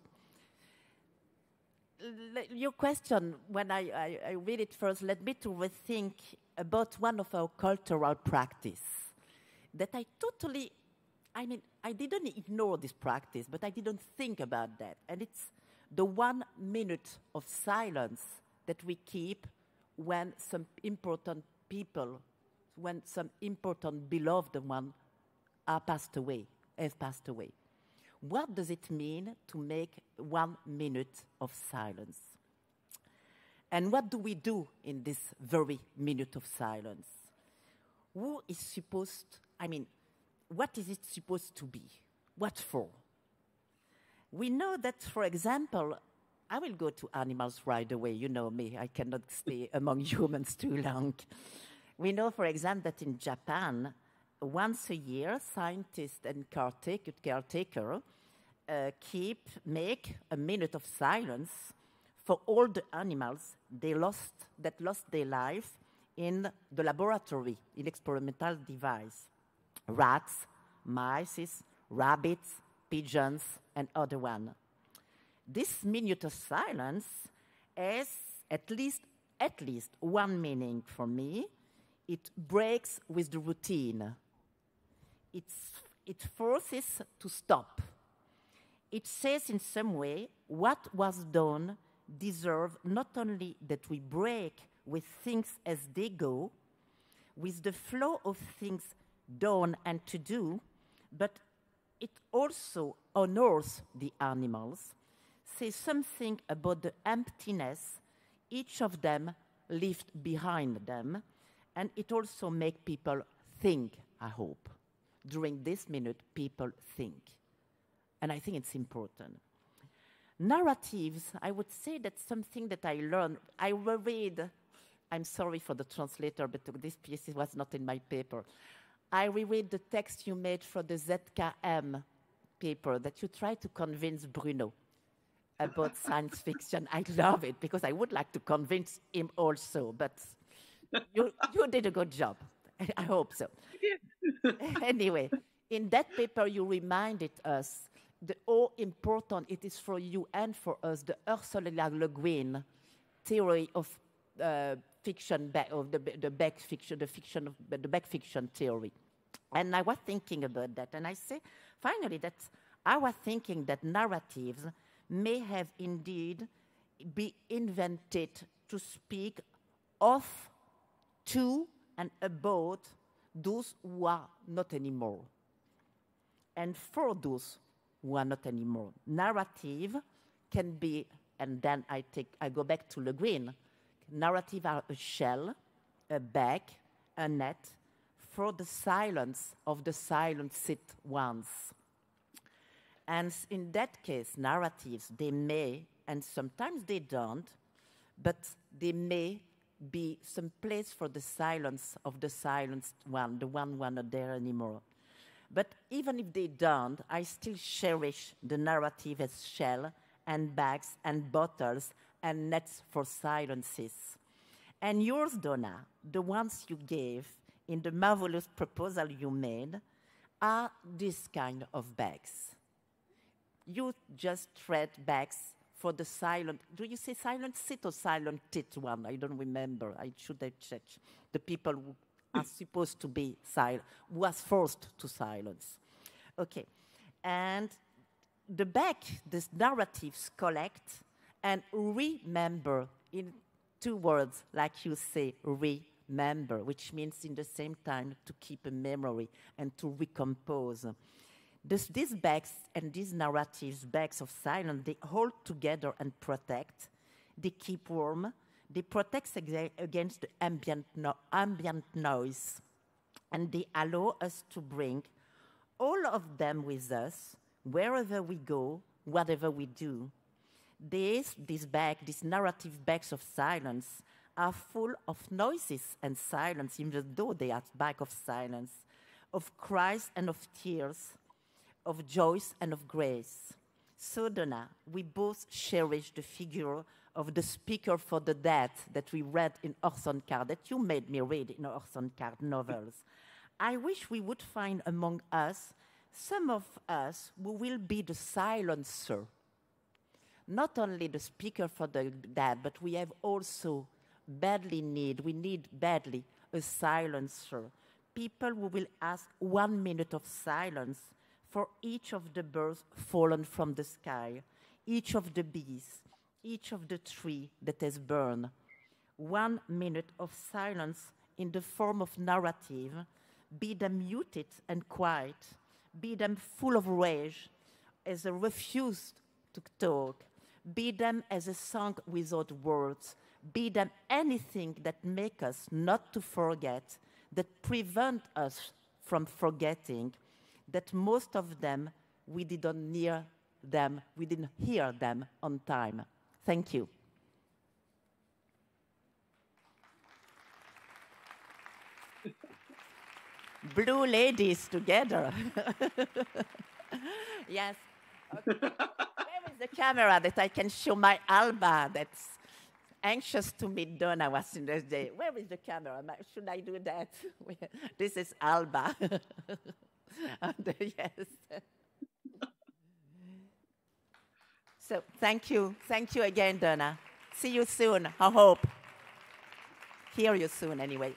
Your question, when I read it first, led me to rethink about one of our cultural practice that I didn't ignore this practice, but I didn't think about that. And it's the 1 minute of silence that we keep when some important people, when some important beloved one have passed away. What does it mean to make 1 minute of silence? And what do we do in this very minute of silence? What is it supposed to be? What for? We know that, for example, I will go to animals right away. You know me, I cannot stay among humans too long. We know, for example, that in Japan, once a year, scientists and caretaker make a minute of silence for all the animals that lost their life in the laboratory, in experimental device. Rats, mice, rabbits, pigeons, and other one. This minute of silence has at least one meaning for me. It breaks with the routine. It forces to stop. It says in some way what was done deserves not only that we break with things as they go, with the flow of things done and to do, but it also honors the animals, says something about the emptiness each of them left behind them, and it also makes people think, I hope. During this minute, people think. And I think it's important. Narratives, I would say that's something that I learned. I reread, I'm sorry for the translator, but this piece was not in my paper. I reread the text you made for the ZKM paper that you tried to convince Bruno about science fiction. I love it because I would like to convince him also, but you did a good job. I hope so. Anyway, in that paper you reminded us how important it is for you and for us, the Ursula Le Guin theory of fiction, the back fiction theory. And I was thinking about that, and I say finally that I was thinking that narratives may have indeed be invented to speak of, to, and about those who are not anymore, and for those who are not anymore. Narrative can be, and then I go back to Le Guin. Narrative are a shell, a bag, a net for the silence of the silenced ones. And in that case, narratives, they may, and sometimes they don't, but they may be some place for the silence of the silenced one, the one who are not there anymore. But even if they don't, I still cherish the narrative as shell and bags and bottles and nets for silences. And yours, Donna, the ones you gave in the marvelous proposal you made, are this kind of bags. You just thread bags for the silent, do you say silent sit or silent tit one? I don't remember. I should have checked. The people who are supposed to be silent, who are forced to silence. Okay. And the back, these narratives collect and remember in 2 words, like you say, remember, which means in the same time to keep a memory and to recompose. These bags and these narratives, bags of silence, they hold together and protect. They keep warm. They protect against the ambient noise. And they allow us to bring all of them with us, wherever we go, whatever we do. These narrative bags of silence are full of noises and silence, even though they are bags of silence, of cries and of tears, of joys and of grace. So, Donna, we both cherish the figure of the speaker for the dead that we read in Orson Card, that you made me read in Orson Card novels. I wish we would find among us some of us who will be the silencer. Not only the speaker for the dead, but we have also we need badly a silencer. People who will ask 1 minute of silence for each of the birds fallen from the sky, each of the bees, each of the tree that has burned. 1 minute of silence in the form of narrative, be them muted and quiet, be them full of rage, as a refuse to talk, be them as a song without words, be them anything that make us not to forget, that prevent us from forgetting, that most of them, we didn't hear them on time. Thank you. Blue ladies together. Yes. Okay. Where is the camera that I can show my Alba that's anxious to meet Donna was in this day? Where is the camera? Should I do that? This is Alba. Yes. So thank you again, Donna. See you soon, I hope. Hear you soon, anyway.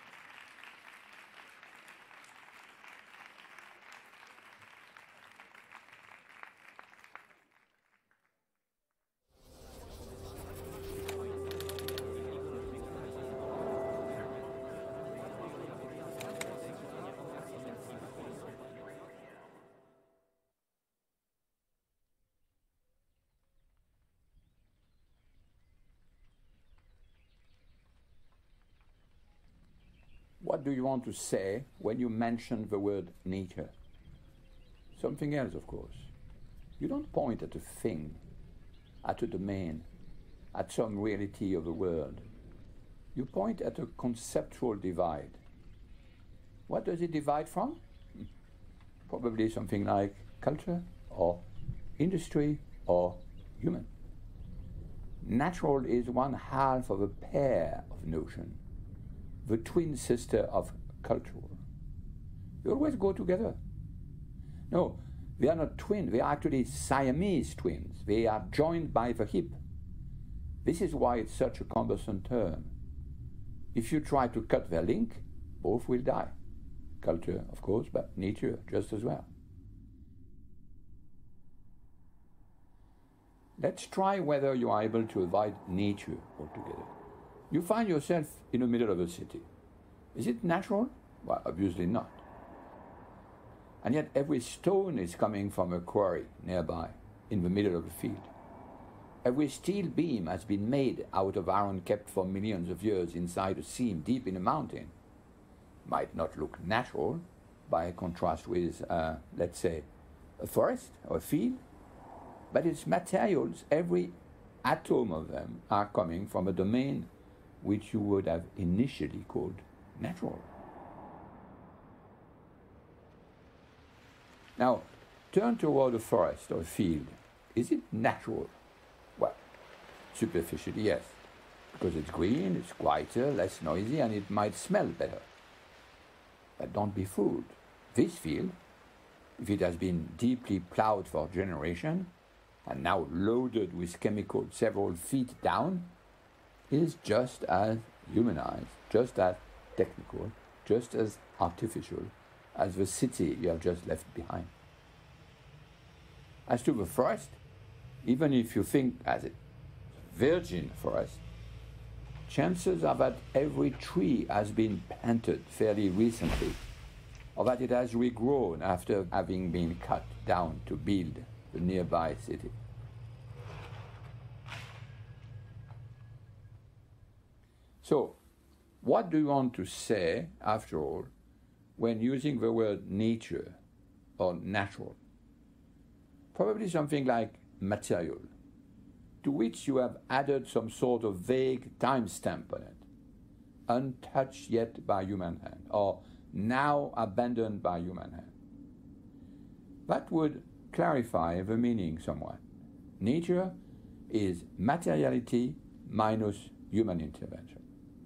What do you want to say when you mention the word nature? Something else, of course. You don't point at a thing, at a domain, at some reality of the world. You point at a conceptual divide. What does it divide from? Probably something like culture, or industry, or human. Natural is 1/2 of a pair of notions, the twin sister of cultural. They always go together. No, they are not twins, they are actually Siamese twins. They are joined by the hip. This is why it's such a cumbersome term. If you try to cut their link, both will die. Culture, of course, but nature just as well. Let's try whether you are able to avoid nature altogether. You find yourself in the middle of a city. Is it natural? Well, obviously not. And yet every stone is coming from a quarry nearby, in the middle of the field. Every steel beam has been made out of iron kept for millions of years inside a seam deep in a mountain. Might not look natural by contrast with, let's say, a forest or a field, but its materials, every atom of them, are coming from a domain which you would have initially called natural. Now, turn toward a forest or a field. Is it natural? Well, superficially, yes, because it's green, it's quieter, less noisy, and it might smell better. But don't be fooled. This field, if it has been deeply plowed for generations, and now loaded with chemicals several feet down, is just as humanized, just as technical, just as artificial as the city you have just left behind. As to the forest, even if you think as a virgin forest, chances are that every tree has been planted fairly recently, or that it has regrown after having been cut down to build the nearby city. So, what do you want to say, after all, when using the word nature or natural? Probably something like material, to which you have added some sort of vague timestamp on it, untouched yet by human hand, or now abandoned by human hand. That would clarify the meaning somewhat. Nature is materiality minus human intervention.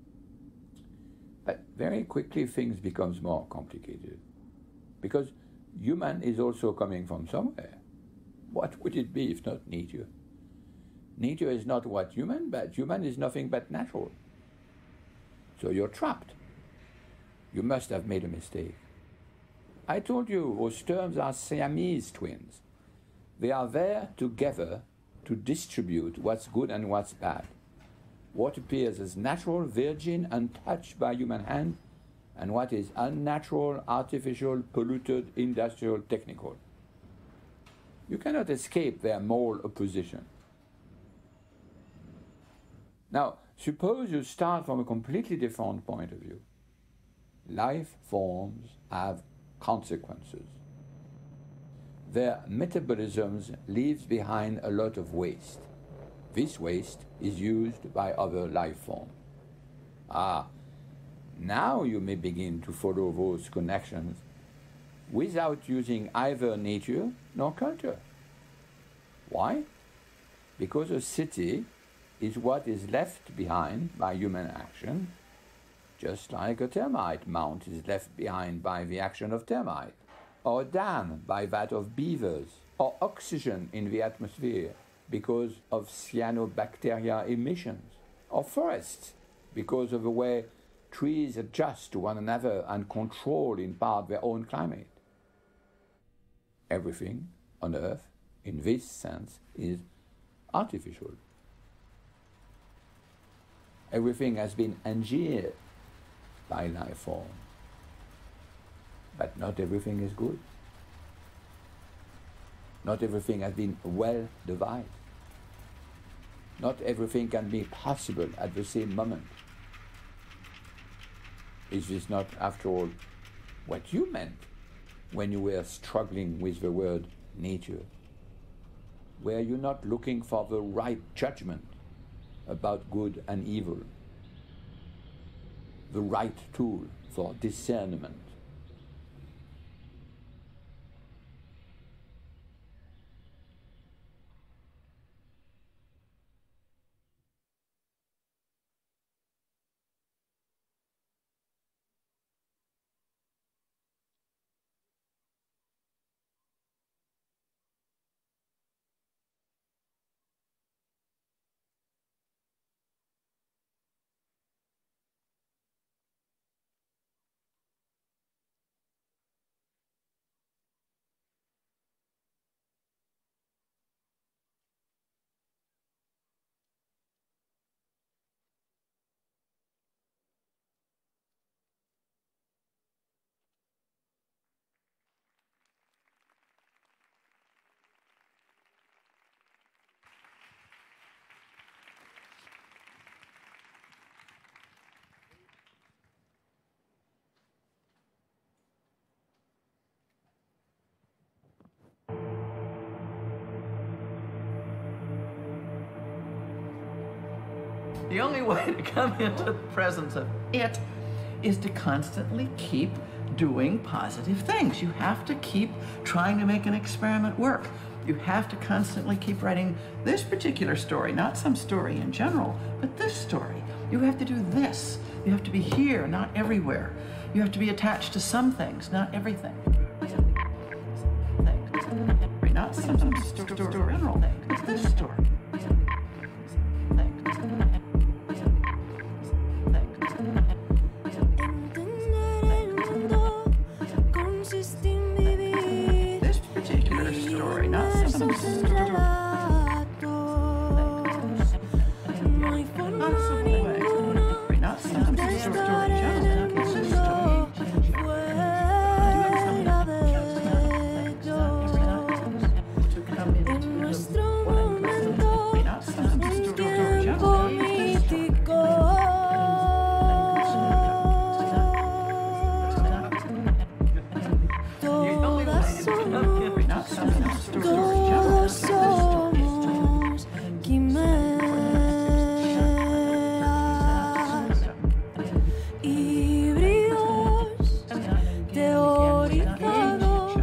But very quickly things becomes more complicated, because human is also coming from somewhere. What would it be if not nature? Nature is not what human, but human is nothing but natural. So you're trapped. You must have made a mistake. I told you those terms are Siamese twins. They are there together to distribute what's good and what's bad. What appears as natural, virgin, untouched by human hand, and what is unnatural, artificial, polluted, industrial, technical. You cannot escape their moral opposition. Now, suppose you start from a completely different point of view. Life forms have consequences. Their metabolisms leaves behind a lot of waste. This waste is used by other life forms. Now you may begin to follow those connections without using either nature nor culture. Why? Because a city is what is left behind by human action, just like a termite mound is left behind by the action of termites, or a dam by that of beavers, or oxygen in the atmosphere because of cyanobacteria emissions, or forests because of the way trees adjust to one another and control in part their own climate. Everything on Earth, in this sense, is artificial. Everything has been engineered by life form. But not everything is good. Not everything has been well devised. Not everything can be possible at the same moment. Is this not, after all, what you meant when you were struggling with the word nature? Were you not looking for the right judgment about good and evil? The right tool for discernment? The only way to come into the presence of it is to constantly keep doing positive things. You have to keep trying to make an experiment work. You have to constantly keep writing this particular story, not some story in general, but this story. You have to do this. You have to be here, not everywhere. You have to be attached to some things, not everything. Not some story, general, but this story. This particular story, not some story. Not some story, general, but this story. Todos somos quimeras, híbridos, teorizados,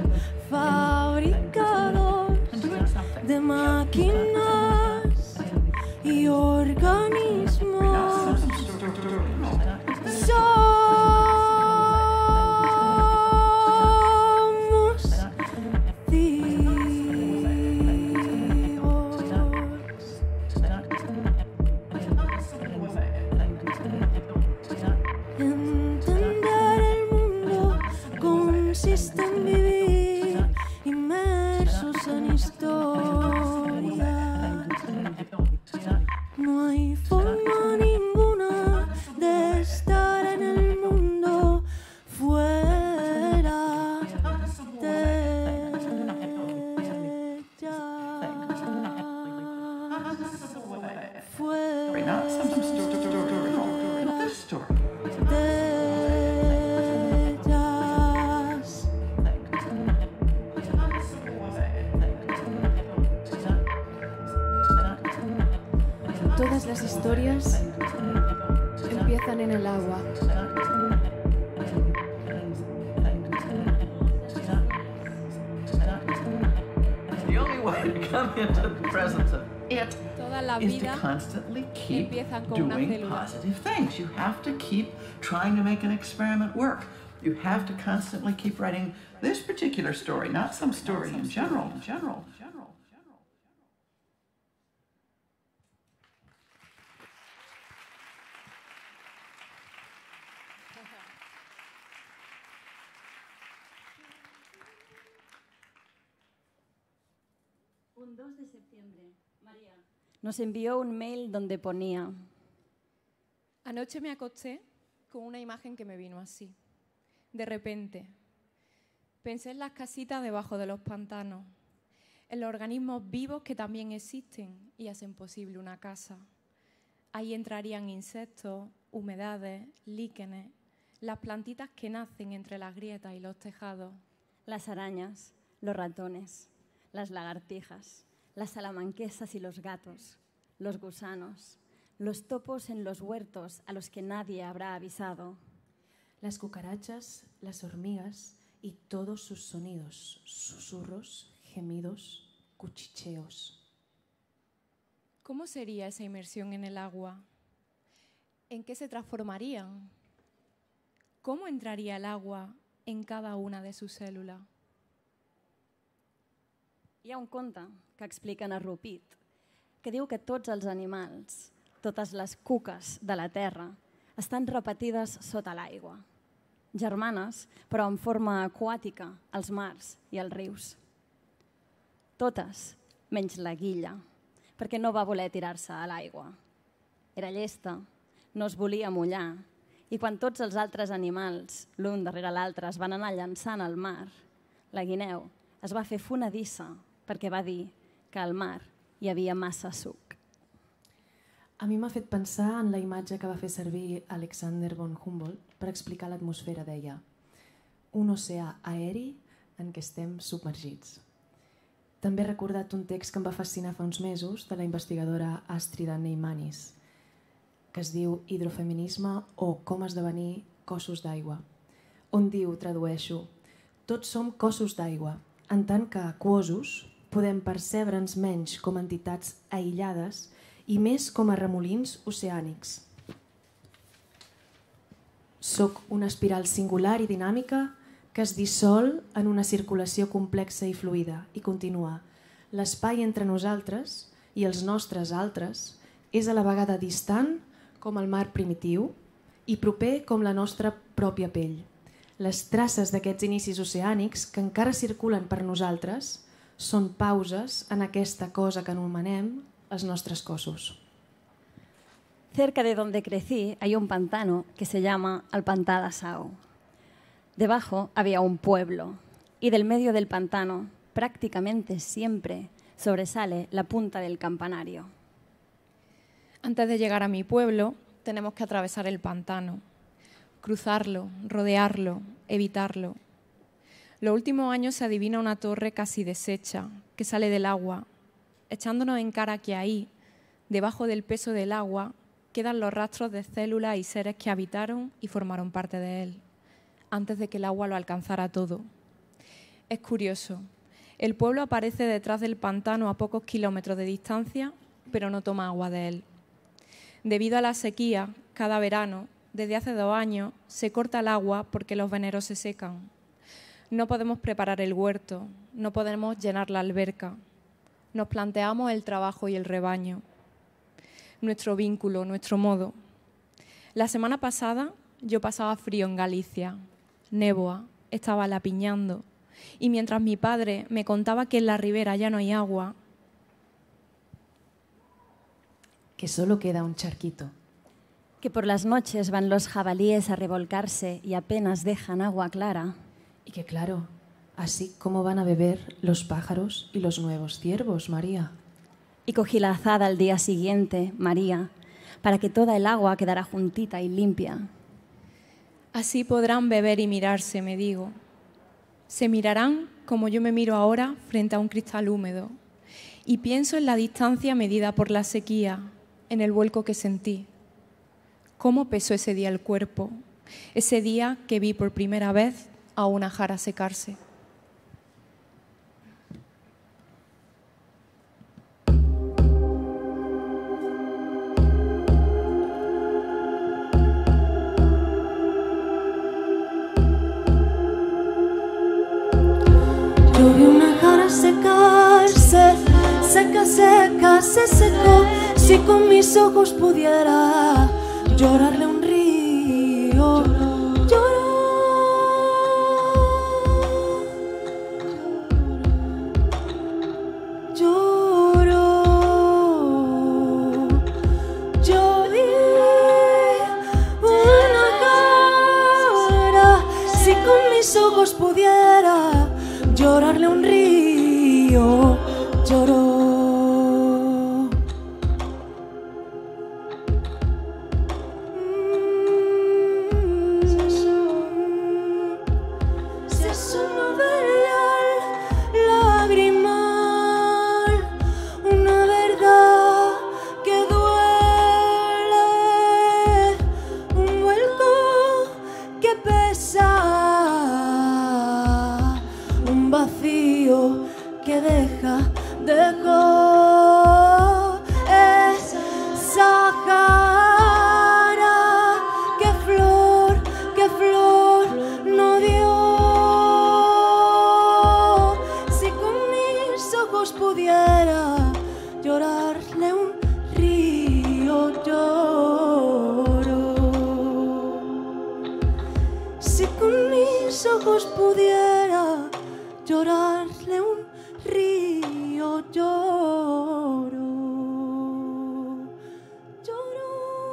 fabricados de máquinas y organismos. No hay forma ninguna de estar en el mundo fuera de ella. Fuera Todas las historias empiezan en el agua. Toda la vida empieza con una célula. Positive things. You have to keep trying to make an experiment work. You have to constantly keep writing this particular story, not some story in general. Un 2 de septiembre, María nos envió un mail donde ponía: Anoche me acosté con una imagen que me vino así. De repente, pensé en las casitas debajo de los pantanos, en los organismos vivos que también existen y hacen posible una casa. Ahí entrarían insectos, humedades, líquenes, las plantitas que nacen entre las grietas y los tejados. Las arañas, los ratones, las lagartijas, las salamanquesas y los gatos, los gusanos, los topos en los huertos a los que nadie habrá avisado. Las cucarachas, las hormigas y todos sus sonidos, susurros, gemidos, cuchicheos. ¿Cómo sería esa inmersión en el agua? ¿En qué se transformarían? ¿Cómo entraría el agua en cada una de sus cèl·lules? Hi ha un conte que explica en Rupit que diu que tots els animals, totes les cuques de la terra, estan repetides sota l'aigua, germanes, però en forma aquàtica, als mars i als rius. Totes, menys la guilla, perquè no va voler tirar-se a l'aigua. Era llesta, no es volia mullar, i quan tots els altres animals, l'un darrere l'altre, es van anar llançant al mar, la guineu es va fer fonedissa perquè va dir que al mar hi havia massa suc. A mi m'ha fet pensar en la imatge que va fer servir Alexander von Humboldt per explicar l'atmosfera, deia: un oceà aeri en què estem submergits. També he recordat un text que em va fascinar fa uns mesos de la investigadora Astrida Neymanis. que es diu Hidrofeminisme o com esdevenir cossos d'aigua, on diu, tradueixo, tots som cossos d'aigua, en tant que aquosos podem percebre'ns menys com entitats aïllades i més com a remolins oceànics. Soc una espiral singular i dinàmica que es dissol en una circulació complexa i fluida i continua. L'espai entre nosaltres i els nostres altres és a la vegada distant com el mar primitiu i proper com la nostra pròpia pell. Les traces d'aquests inicis oceànics que encara circulen per nosaltres són pauses en aquesta cosa que anomenem els nostres cossos. Cerca de donde crecí hay un pantano que se llama el Pantà de Sau. Debajo había un pueblo y del medio del pantano prácticamente siempre sobresale la punta del campanario. Antes de llegar a mi pueblo, tenemos que atravesar el pantano, cruzarlo, rodearlo, evitarlo. Los últimos años se adivina una torre casi deshecha, que sale del agua, echándonos en cara que ahí, debajo del peso del agua, quedan los rastros de células y seres que habitaron y formaron parte de él, antes de que el agua lo alcanzara todo. Es curioso, el pueblo aparece detrás del pantano a pocos kilómetros de distancia, pero no toma agua de él. Debido a la sequía, cada verano, desde hace 2 años, se corta el agua porque los veneros se secan. No podemos preparar el huerto, no podemos llenar la alberca. Nos planteamos el trabajo y el rebaño, nuestro vínculo, nuestro modo. La semana pasada yo pasaba frío en Galicia, néboa, estaba lapiñando, y mientras mi padre me contaba que en la ribera ya no hay agua, que solo queda un charquito. Que por las noches van los jabalíes a revolcarse y apenas dejan agua clara. Y que claro, así como van a beber los pájaros y los nuevos ciervos, María. Y cogí la azada al día siguiente, María, para que toda el agua quedara juntita y limpia. Así podrán beber y mirarse, me digo. Se mirarán como yo me miro ahora frente a un cristal húmedo. Y pienso en la distancia medida por la sequía, en el vuelco que sentí. ¿Cómo pesó ese día el cuerpo? Ese día que vi por primera vez a una jara secarse. Yo vi una jara secarse, seca, seca, se secó. Si con mis ojos pudiera llorarle un río, lloró. Yo vi una jara, si con mis ojos pudiera llorarle un río, lloró. Que dejó esa jara, que flor no dio. Si con mis ojos pudiera llorarle un río, lloro. Si con mis ojos pudiera llorarle un río, lloro, lloro.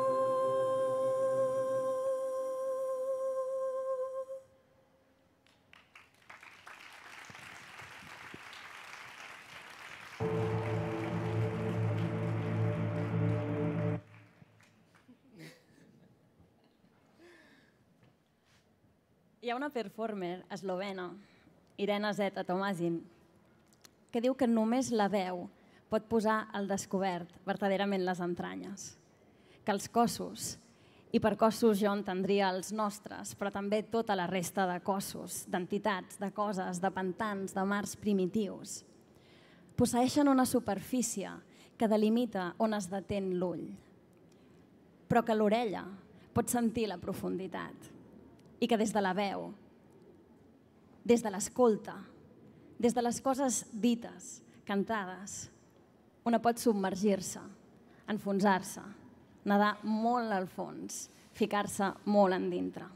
Hi ha una performer eslovena, Irene Tomasin, que diu que només la veu pot posar al descobert verdaderament les entranyes, que els cossos, i per cossos jo entendria els nostres, però també tota la resta de cossos, d'entitats, de coses, de pantans, de mars primitius, posseeixen una superfície que delimita on es detén l'ull, però que l'orella pot sentir la profunditat i que des de la veu, des de l'escolta, des de les coses dites, cantades, una pot submergir-se, enfonsar-se, nadar molt al fons, ficar-se molt endintre.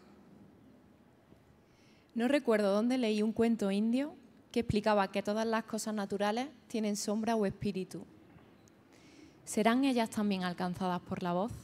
No recuerdo dónde leí un cuento indio que explicaba que todas las cosas naturales tienen sombra o espíritu. ¿Serán ellas también alcanzadas por la voz?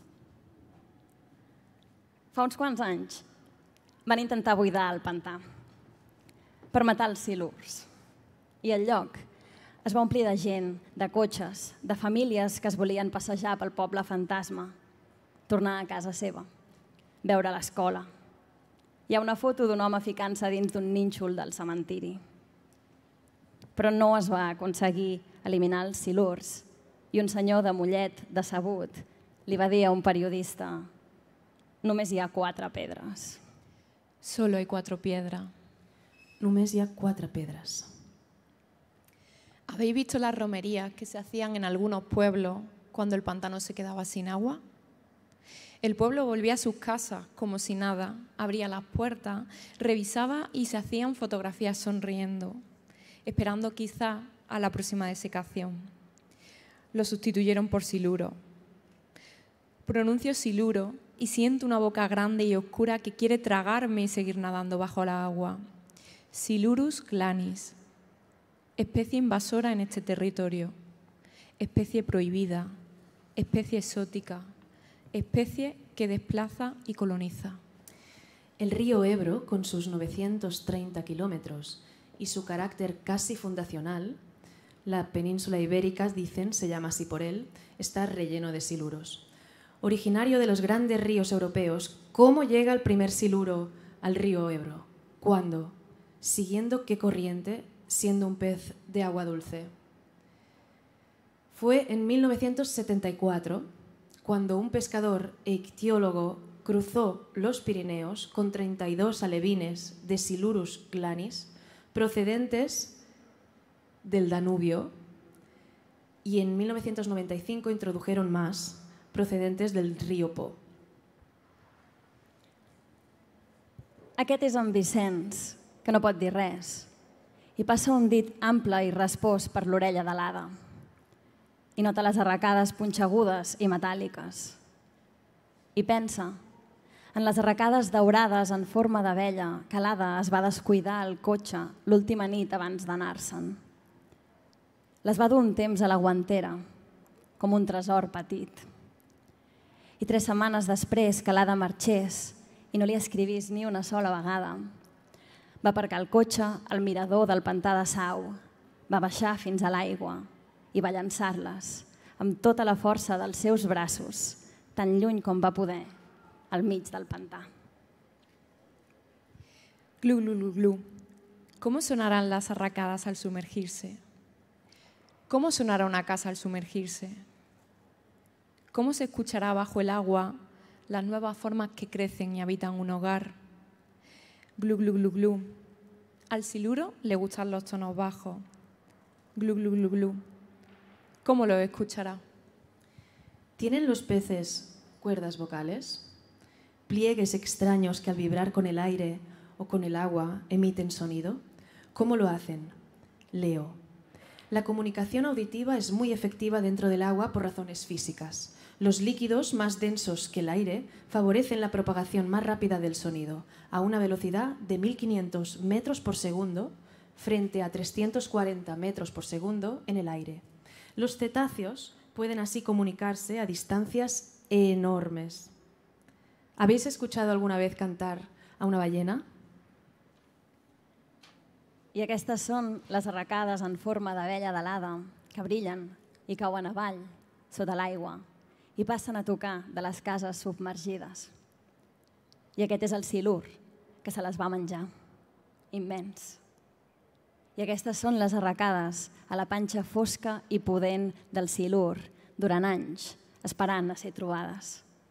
Fa uns quants anys van intentar buidar el pantà per matar els silurs. I el lloc es va omplir de gent, de cotxes, de famílies que es volien passejar pel poble fantasma, tornar a casa seva, veure l'escola. Hi ha una foto d'un home ficant-se dins d'un nínxol del cementiri. Però no es va aconseguir eliminar els silurs i un senyor de mullet, decebut, li va dir a un periodista: només hi ha 4 pedres. Solo hay 4 piedras. Només hi ha 4 pedres. ¿Habéis visto las romerías que se hacían en algunos pueblos cuando el pantano se quedaba sin agua? El pueblo volvía a sus casas como si nada, abría las puertas, revisaba y se hacían fotografías sonriendo, esperando quizá a la próxima desecación. Lo sustituyeron por siluro. Pronuncio siluro y siento una boca grande y oscura que quiere tragarme y seguir nadando bajo la agua. Silurus glanis. Especie invasora en este territorio, especie prohibida, especie exótica, especie que desplaza y coloniza. El río Ebro, con sus 930 kilómetros y su carácter casi fundacional, la península ibérica, dicen, se llama así por él, está relleno de siluros. Originario de los grandes ríos europeos, ¿cómo llega el primer siluro al río Ebro? ¿Cuándo? ¿Siguiendo qué corriente? Siendo un pez de agua dulce. Fue en 1974 cuando un pescador e ictiólogo cruzó los Pirineos con 32 alevines de Silurus glanis procedentes del Danubio y en 1995 introdujeron más procedentes del río Po. Aquest és en Vicenç, que no pot dir res, i passa un dit ample i respòs per l'orella de l'Ada. I nota les arracades punxegudes i metàl·liques. I pensa en les arracades daurades en forma d'abella que l'Ada es va descuidar al cotxe l'última nit abans d'anar-se'n. Les va dur un temps a la guantera, com un tresor petit. I 3 setmanes després que l'Ada marxés i no li escrivís ni una sola vegada, va aparcar el cotxe al mirador del pantà de Sau, va baixar fins a l'aigua i va llançar-les amb tota la força dels seus braços, tan lluny com va poder, al mig del pantà. Glu, glu, glu, glu. ¿Cómo sonarán las arracadas al sumergirse? ¿Cómo sonará una casa al sumergirse? ¿Cómo se escuchará bajo el agua las nuevas formas que crecen y habitan un hogar? Glu, glu, glu, glu. Al siluro le gustan los tonos bajos. Glu, glu, glu, glu. ¿Cómo lo escuchará? ¿Tienen los peces cuerdas vocales? ¿Pliegues extraños que al vibrar con el aire o con el agua emiten sonido? ¿Cómo lo hacen? Leo. La comunicación auditiva es muy efectiva dentro del agua por razones físicas. Los líquidos más densos que el aire favorecen la propagación más rápida del sonido, a una velocidad de 1500 metros por segundo frente a 340 metros por segundo en el aire. Los cetáceos pueden así comunicarse a distancias enormes. ¿Habéis escuchado alguna vez cantar a una ballena? I aquestes són les arracades en forma d'abella d'alada que brillen i cauen avall, sota l'aigua, i passen a tocar de les cases submergides. I aquest és el silur, que se les va menjar, immens. I aquestes són les arracades a la panxa fosca i pudent del silur durant anys, esperant a ser trobades.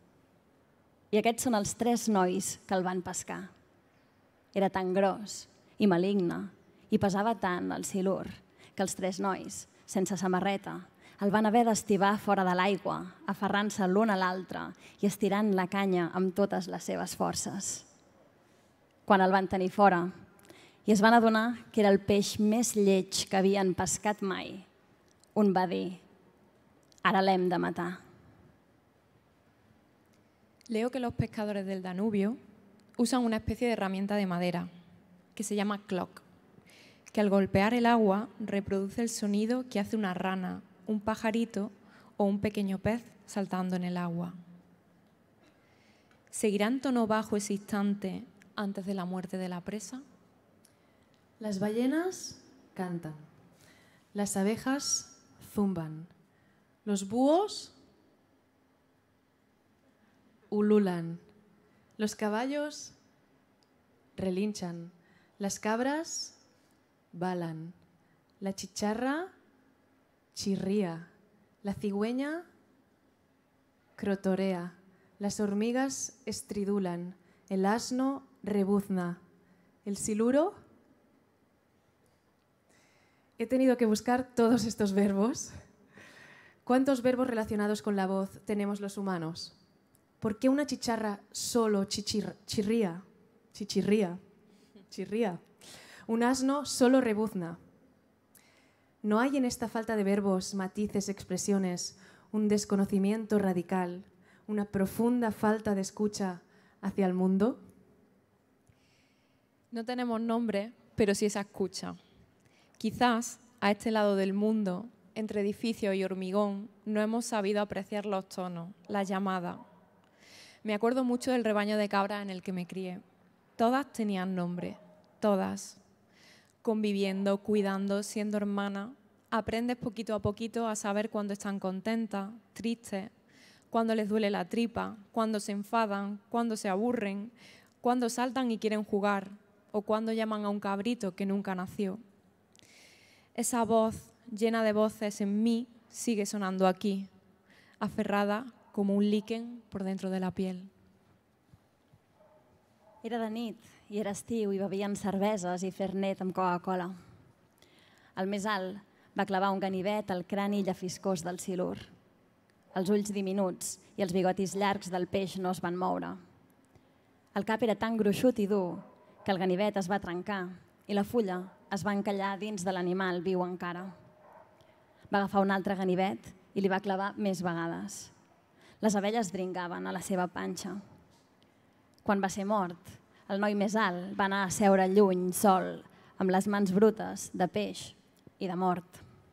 I aquests són els 3 nois que el van pescar. Era tan gros i maligne i pesava tant el silur que els 3 nois, sense samarreta, el van haver d'estibar fora de l'aigua, aferrant-se l'un a l'altre i estirant la canya amb totes les seves forces. Quan el van tenir fora i es van adonar que era el peix més lleig que havien pescat mai, un va dir: ara l'hem de matar. Leo que los pescadores del Danubio usan una especie de herramienta de madera que se llama clock, que al golpear el agua reproduce el sonido que hace una rana, un pajarito o un pequeño pez saltando en el agua. ¿Seguirá en tono bajo ese instante antes de la muerte de la presa? Las ballenas cantan, las abejas zumban, los búhos ululan, los caballos relinchan, las cabras balan, la chicharra chirría, la cigüeña crotorea, las hormigas estridulan, el asno rebuzna, el siluro. He tenido que buscar todos estos verbos. ¿Cuántos verbos relacionados con la voz tenemos los humanos? ¿Por qué una chicharra solo chirría? Chirría. Un asno solo rebuzna. ¿No hay en esta falta de verbos, matices, expresiones, un desconocimiento radical, una profunda falta de escucha hacia el mundo? No tenemos nombre, pero sí esa escucha. Quizás a este lado del mundo, entre edificio y hormigón, no hemos sabido apreciar los tonos, las llamadas. Me acuerdo mucho del rebaño de cabras en el que me crié. Todas tenían nombre, todas. Conviviendo, cuidando, siendo hermanas, aprendes poquito a poquito a saber cuándo están contentas, tristes, cuándo les duele la tripa, cuándo se enfadan, cuándo se aburren, cuándo saltan y quieren jugar, o cuándo llaman a un cabrito que nunca nació. Esa voz llena de voces en mí sigue sonando aquí, aferrada como un lichen por dentro de la piel. Era de nit i era estiu i bevien cerveses i fernet amb Coca-Cola. El més alt va clavar un ganivet al crani llafiscós del silur. Els ulls diminuts i els bigotis llargs del peix no es van moure. El cap era tan gruixut i dur que el ganivet es va trencar i la fulla es va encallar dins de l'animal viu encara. Va agafar un altre ganivet i li va clavar més vegades. Les abelles dringaven a la seva panxa. Quan va ser mort, el noi més alt va anar a seure lluny, sol, amb les mans brutes, de peix i de mort.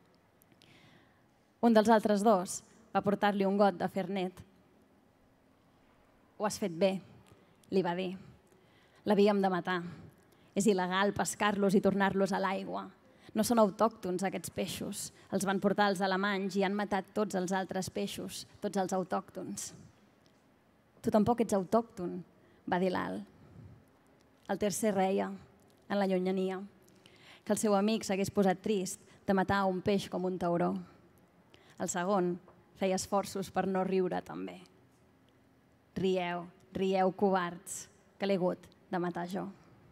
Un dels altres dos va portar-li un got de fernet. Ho has fet bé, li va dir. L'havíem de matar. És il·legal pescar-los i tornar-los a l'aigua. No són autòctons aquests peixos. Els van portar els alemanys i han matat tots els altres peixos, tots els autòctons. Tu tampoc ets autòcton, va dir l'alt. El tercer reia, en la llunyania, que el seu amic s'hagués posat trist de matar un peix com un tauró. El segon feia esforços per no riure també. Rieu, rieu, covards, que l'he hagut de matar jo.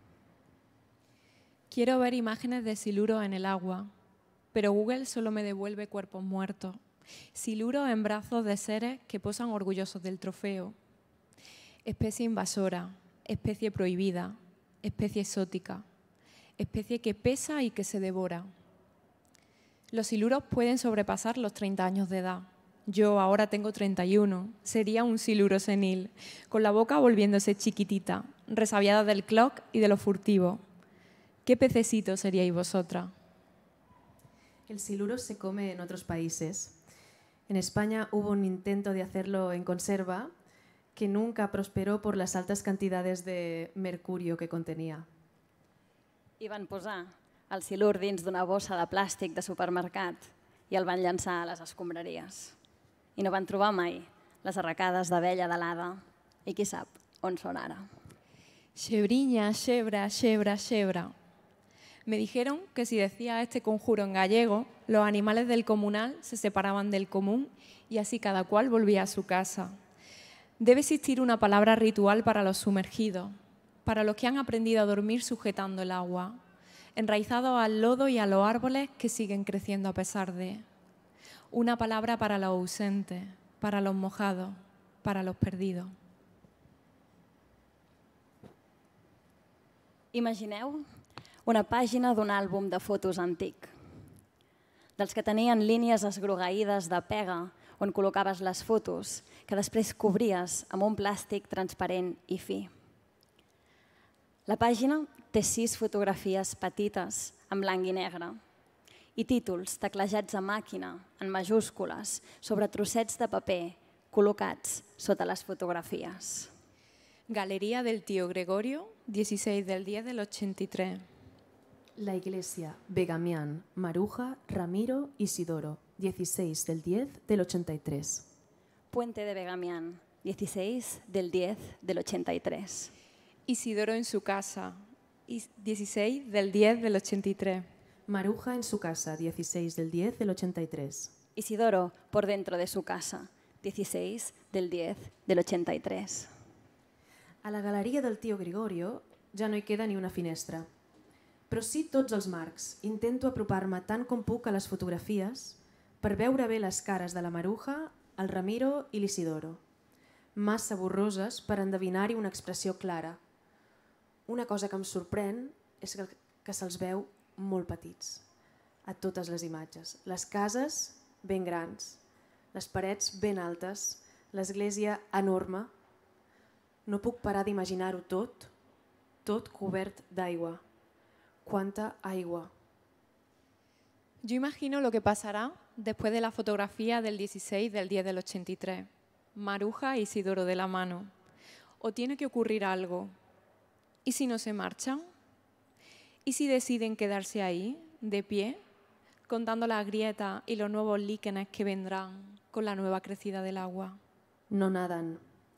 Quiero ver imágenes de siluro en el agua, pero Google solo me devuelve cuerpos muertos. Siluro en brazos de seres que posan orgullosos del trofeo. Especie invasora, especie prohibida, especie exótica, especie que pesa y que se devora. Los siluros pueden sobrepasar los 30 años de edad. Yo ahora tengo 31, sería un siluro senil, con la boca volviéndose chiquitita, resabiada del clock y de lo furtivo. ¿Qué pececito seríais vosotras? El siluro se come en otros países. En España hubo un intento de hacerlo en conserva que nunca prosperó por las altas cantidades de mercurio que contenía. I van posar el silur dins d'una bossa de plàstic de supermercat i el van llançar a les escombraries. I no van trobar mai les arracades d'abella d'alada. I qui sap on són ara. Xebriña, xebra, xebra, xebra. Me dijeron que si decía este conjuro en gallego, los animales del comunal se separaban del común y así cada cual volvía a su casa. Debe existir una palabra ritual para los sumergidos, para los que han aprendido a dormir sujetando el agua, enraizados al lodo y a los árboles que siguen creciendo a pesar de. Una palabra para los ausentes, para los mojados, para los perdidos. Imagineu una pàgina d'un àlbum de fotos antic, dels que tenien línies esgrogueïdes de pega on col·locaves les fotos, que després cobries amb un plàstic transparent i fi. La pàgina té 6 fotografies petites en blanc i negre i títols teclejats a màquina, en majúscules, sobre trossets de paper col·locats sota les fotografies. Galería del tío Gregorio, 16 del 10 del 83. La iglesia Begamián, Maruja, Ramiro, Isidoro, 16 del 10 del 83. Puente de Begamián, 16 del 10 del 83. Isidoro en su casa, 16 del 10 del 83. Maruja en su casa, 16 del 10 del 83. Isidoro por dentro de su casa, 16 del 10 del 83. A la galeria del tío Gregorio ja no hi queda ni una finestra. Però sí tots els marcs. Intento apropar-me tant com puc a les fotografies per veure bé les cares de la Maruja, el Ramiro i l'Isidoro. Massa borroses per endevinar-hi una expressió clara. Una cosa que em sorprèn és que se'ls veu molt petits a totes les imatges. Les cases ben grans, les parets ben altes, l'església enorme. No puc parar d'imaginar-ho tot cobert d'aigua. ¿Cuánta agua? Yo imagino lo que pasará después de la fotografía del 16 del 10 del 83. Maruja e Isidoro de la mano. O tiene que ocurrir algo. ¿Y si no se marchan? ¿Y si deciden quedarse ahí, de pie, contando las grietas y los nuevos líquenes que vendrán con la nueva crecida del agua? No nadan.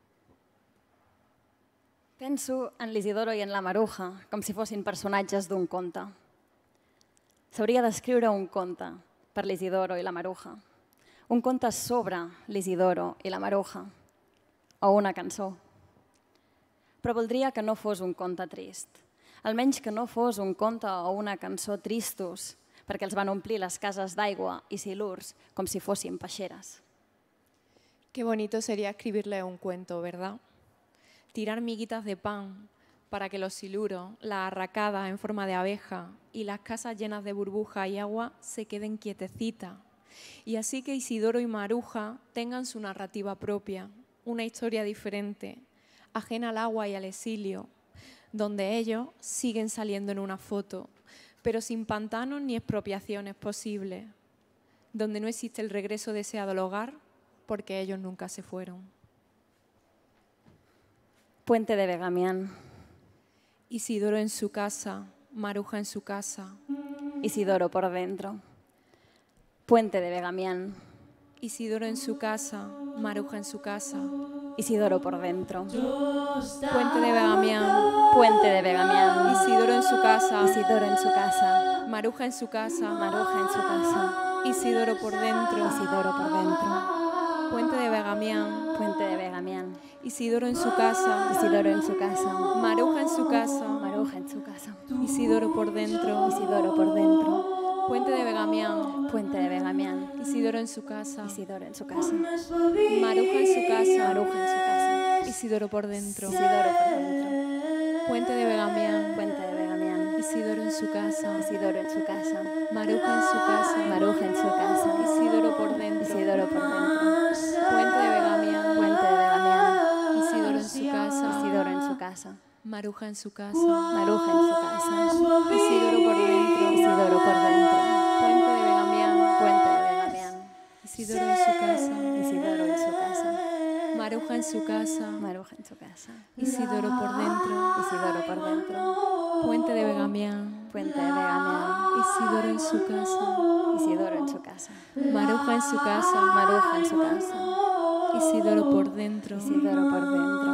Penso en l'Isidoro i en la Maruja com si fossin personatges d'un conte. S'hauria d'escriure un conte per l'Isidoro i la Maruja. Un conte sobre l'Isidoro i la Maruja. O una cançó. Però voldria que no fos un conte trist. Almenys que no fos un conte o una cançó tristos, perquè els van omplir les cases d'aigua i silurs com si fossin peixeres. Qué bonito sería escribirle un cuento, ¿verdad? Tirar miguitas de pan para que los siluros, las arracadas en forma de abeja y las casas llenas de burbujas y agua se queden quietecitas. Y así que Isidoro y Maruja tengan su narrativa propia, una historia diferente, ajena al agua y al exilio, donde ellos siguen saliendo en una foto, pero sin pantanos ni expropiaciones posibles, donde no existe el regreso deseado al hogar porque ellos nunca se fueron. Puente de Begamián. Isidoro en su casa, Maruja en su casa. Isidoro por dentro. Puente de Begamián. Isidoro en su casa, Maruja en su casa. Isidoro por dentro. Puente de Begamián. Puente de Begamián. Isidoro en su casa. Isidoro en su casa. Maruja en su casa. Maruja en su casa. Isidoro por dentro. Isidoro por dentro. Puente de Begamián. Puente de Begamián. Isidoro en su casa. Isidoro en su casa. Maruja en su casa. Maruja en su casa. Isidoro por dentro. Isidoro por dentro. Puente de Begamián. Puente de Begamián. Isidoro en su casa. Isidoro en su casa. Maruja en su casa. Maruja en su casa. Isidoro por dentro. Isidoro por dentro. Puente de Begamián. Puente de Begamián. Isidoro en su casa. Isidoro en su casa. Maruja en su casa. Maruja en su casa. Isidoro por dentro. Isidoro por dentro. Puente de Begamián. Puente de Begamián. Isidoro en su casa. Isidoro en su casa. Maruja en su casa. Maruja en su casa. Isidoro por dentro. Isidoro por dentro. Puente de Begamián. Puente de Begamián. Isidoro en su casa. Isidoro en su casa. Maruja en su casa. Maruja en su casa. Isidoro por dentro. Isidoro por dentro. Puente de Begamián. Puente de Begamián. Isidoro en su casa. Isidoro en su casa. Maruja en su casa. Maruja en su casa. Isidoro por dentro. Isidoro por dentro.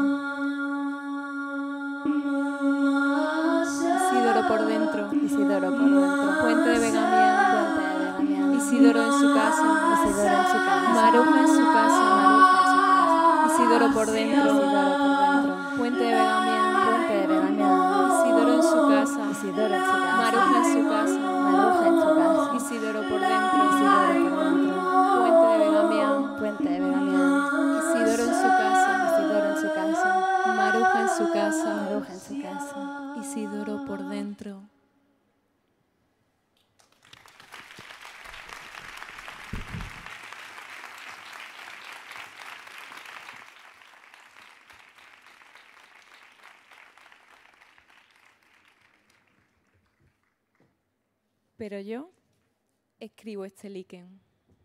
Isidoro por dentro. Isidoro por dentro. Puente de Begamián. Puente de Begamián. Isidoro en su casa. Isidoro en su casa. Maruja en su casa. Maruja en su casa. Isidoro por dentro. Isidoro por dentro. Puente de Begamián. Puente de Begamián. Isidoro en su casa. Isidoro en su casa. Maruja en su casa. Maruja en su casa. Isidoro por dentro. Isidoro por dentro. Puente de Begamián. Puente de Begamián. Isidoro en su casa. Isidoro en su casa. Maruja en su casa. Maruja en su casa. Isidoro por dentro. Pero yo escribo este lichen.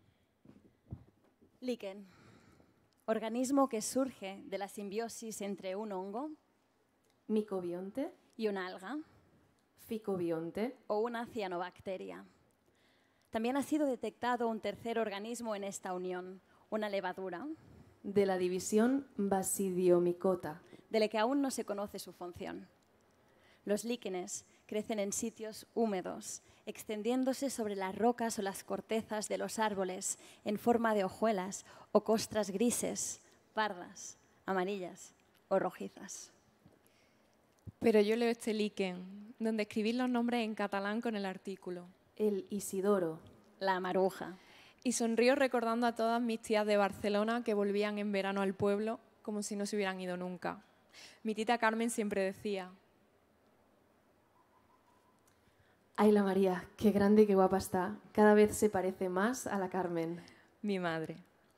Lichen. Organismo que surge de la simbiosis entre un hongo Micobionte, y una alga ficobionte, o una cianobacteria. También ha sido detectado un tercer organismo en esta unión, una levadura, de la división basidiomicota, de la que aún no se conoce su función. Los líquenes crecen en sitios húmedos, extendiéndose sobre las rocas o las cortezas de los árboles en forma de hojuelas o costras grises, pardas, amarillas o rojizas. Pero yo leo este lichen, donde escribí los nombres en catalán con el artículo. el Isidoro, La maruja. Y sonrío recordando a todas mis tías de Barcelona que volvían en verano al pueblo como si no se hubieran ido nunca. Mi tita Carmen siempre decía: ay la María, qué grande y qué guapa está, cada vez se parece más a la Carmen. mi madre.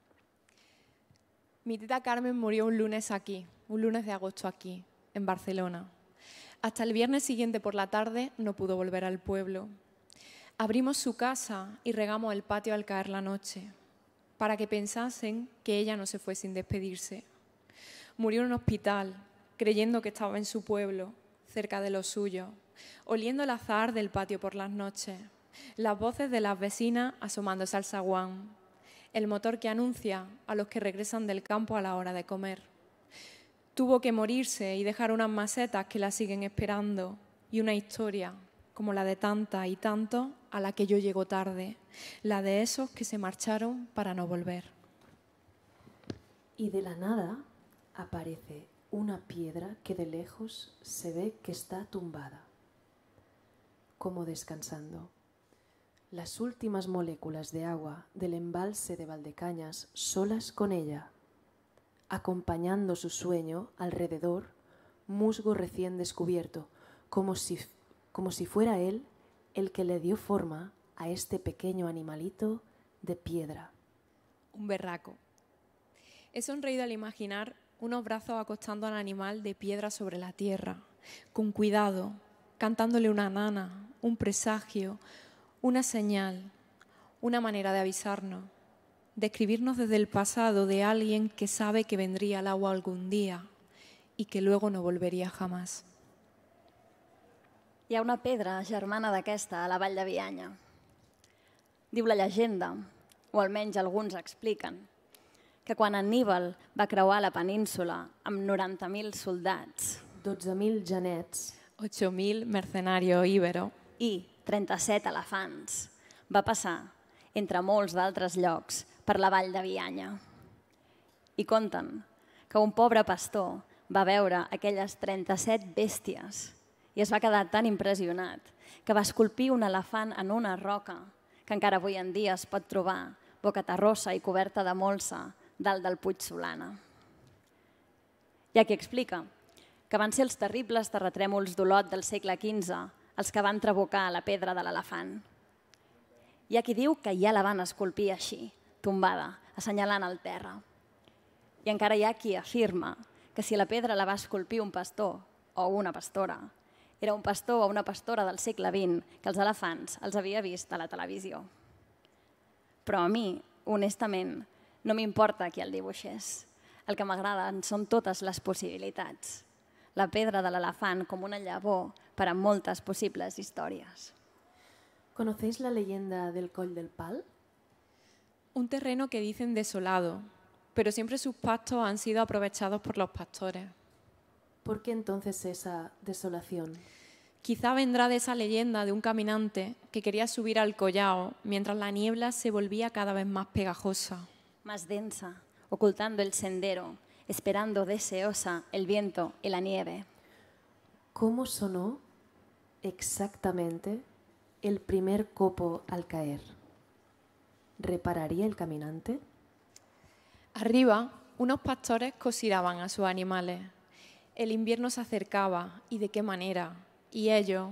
Mi tita Carmen murió un lunes aquí, un lunes de agosto aquí, en Barcelona. Hasta el viernes siguiente por la tarde no pudo volver al pueblo. Abrimos su casa y regamos el patio al caer la noche, para que pensasen que ella no se fue sin despedirse. Murió en un hospital, creyendo que estaba en su pueblo, cerca de lo suyo, oliendo el azahar del patio por las noches, las voces de las vecinas asomándose al zaguán, el motor que anuncia a los que regresan del campo a la hora de comer. Tuvo que morirse y dejar unas macetas que la siguen esperando y una historia, como la de tanta y tanto, a la que yo llego tarde, la de esos que se marcharon para no volver. Y de la nada aparece una piedra que de lejos se ve que está tumbada, como descansando. Las últimas moléculas de agua del embalse de Valdecañas solas con ella, acompañando su sueño alrededor, musgo recién descubierto, como si fuera él el que le dio forma a este pequeño animalito de piedra. Un berraco. He sonreído al imaginar unos brazos acostando al animal de piedra sobre la tierra, con cuidado, cantándole una nana, un presagio, una señal, una manera de avisarnos, de escribirnos desde el pasado de alguien que sabe que vendría al agua algún día y que luego no volveria jamás. Hi ha una pedra germana d'aquesta a la vall de Bianya. Diu la llegenda, o almenys alguns expliquen, que quan Anníbal va creuar la península amb 90.000 soldats 12.000 genets, 8.000 mercenarios íberos i 37 elefants, va passar, entre molts d'altres llocs, per la vall de Bianya. I conten que un pobre pastor va veure aquelles 37 bèsties i es va quedar tan impressionat que va esculpir un elefant en una roca que encara avui en dia es pot trobar bocaterrosa i coberta de molsa dalt del Puig Solana. Hi ha qui explica que van ser els terribles terratrèmols d'Olot del segle XV els que van trabucar la pedra de l'elefant. Hi ha qui diu que ja la van esculpir així, tombada, assenyalant el terra. I encara hi ha qui afirma que si la pedra la va esculpir un pastor o una pastora, era un pastor o una pastora del segle XX que els elefants els havia vist a la televisió. Però a mi, honestament, no m'importa qui el dibuixés. El que m'agraden són totes les possibilitats. La pedra de l'elefant com una llavor per a moltes possibles històries. ¿Conocéis la leyenda del Coll del Pal? Un terreno que dicen desolado, pero siempre sus pastos han sido aprovechados por los pastores. ¿Por qué entonces esa desolación? Quizá vendrá de esa leyenda de un caminante que quería subir al collao mientras la niebla se volvía cada vez más pegajosa. Más densa, ocultando el sendero, esperando deseosa el viento y la nieve. ¿Cómo sonó exactamente el primer copo al caer? ¿Repararía el caminante? Arriba, unos pastores cosiraban a sus animales. El invierno se acercaba, ¿y de qué manera? Y ellos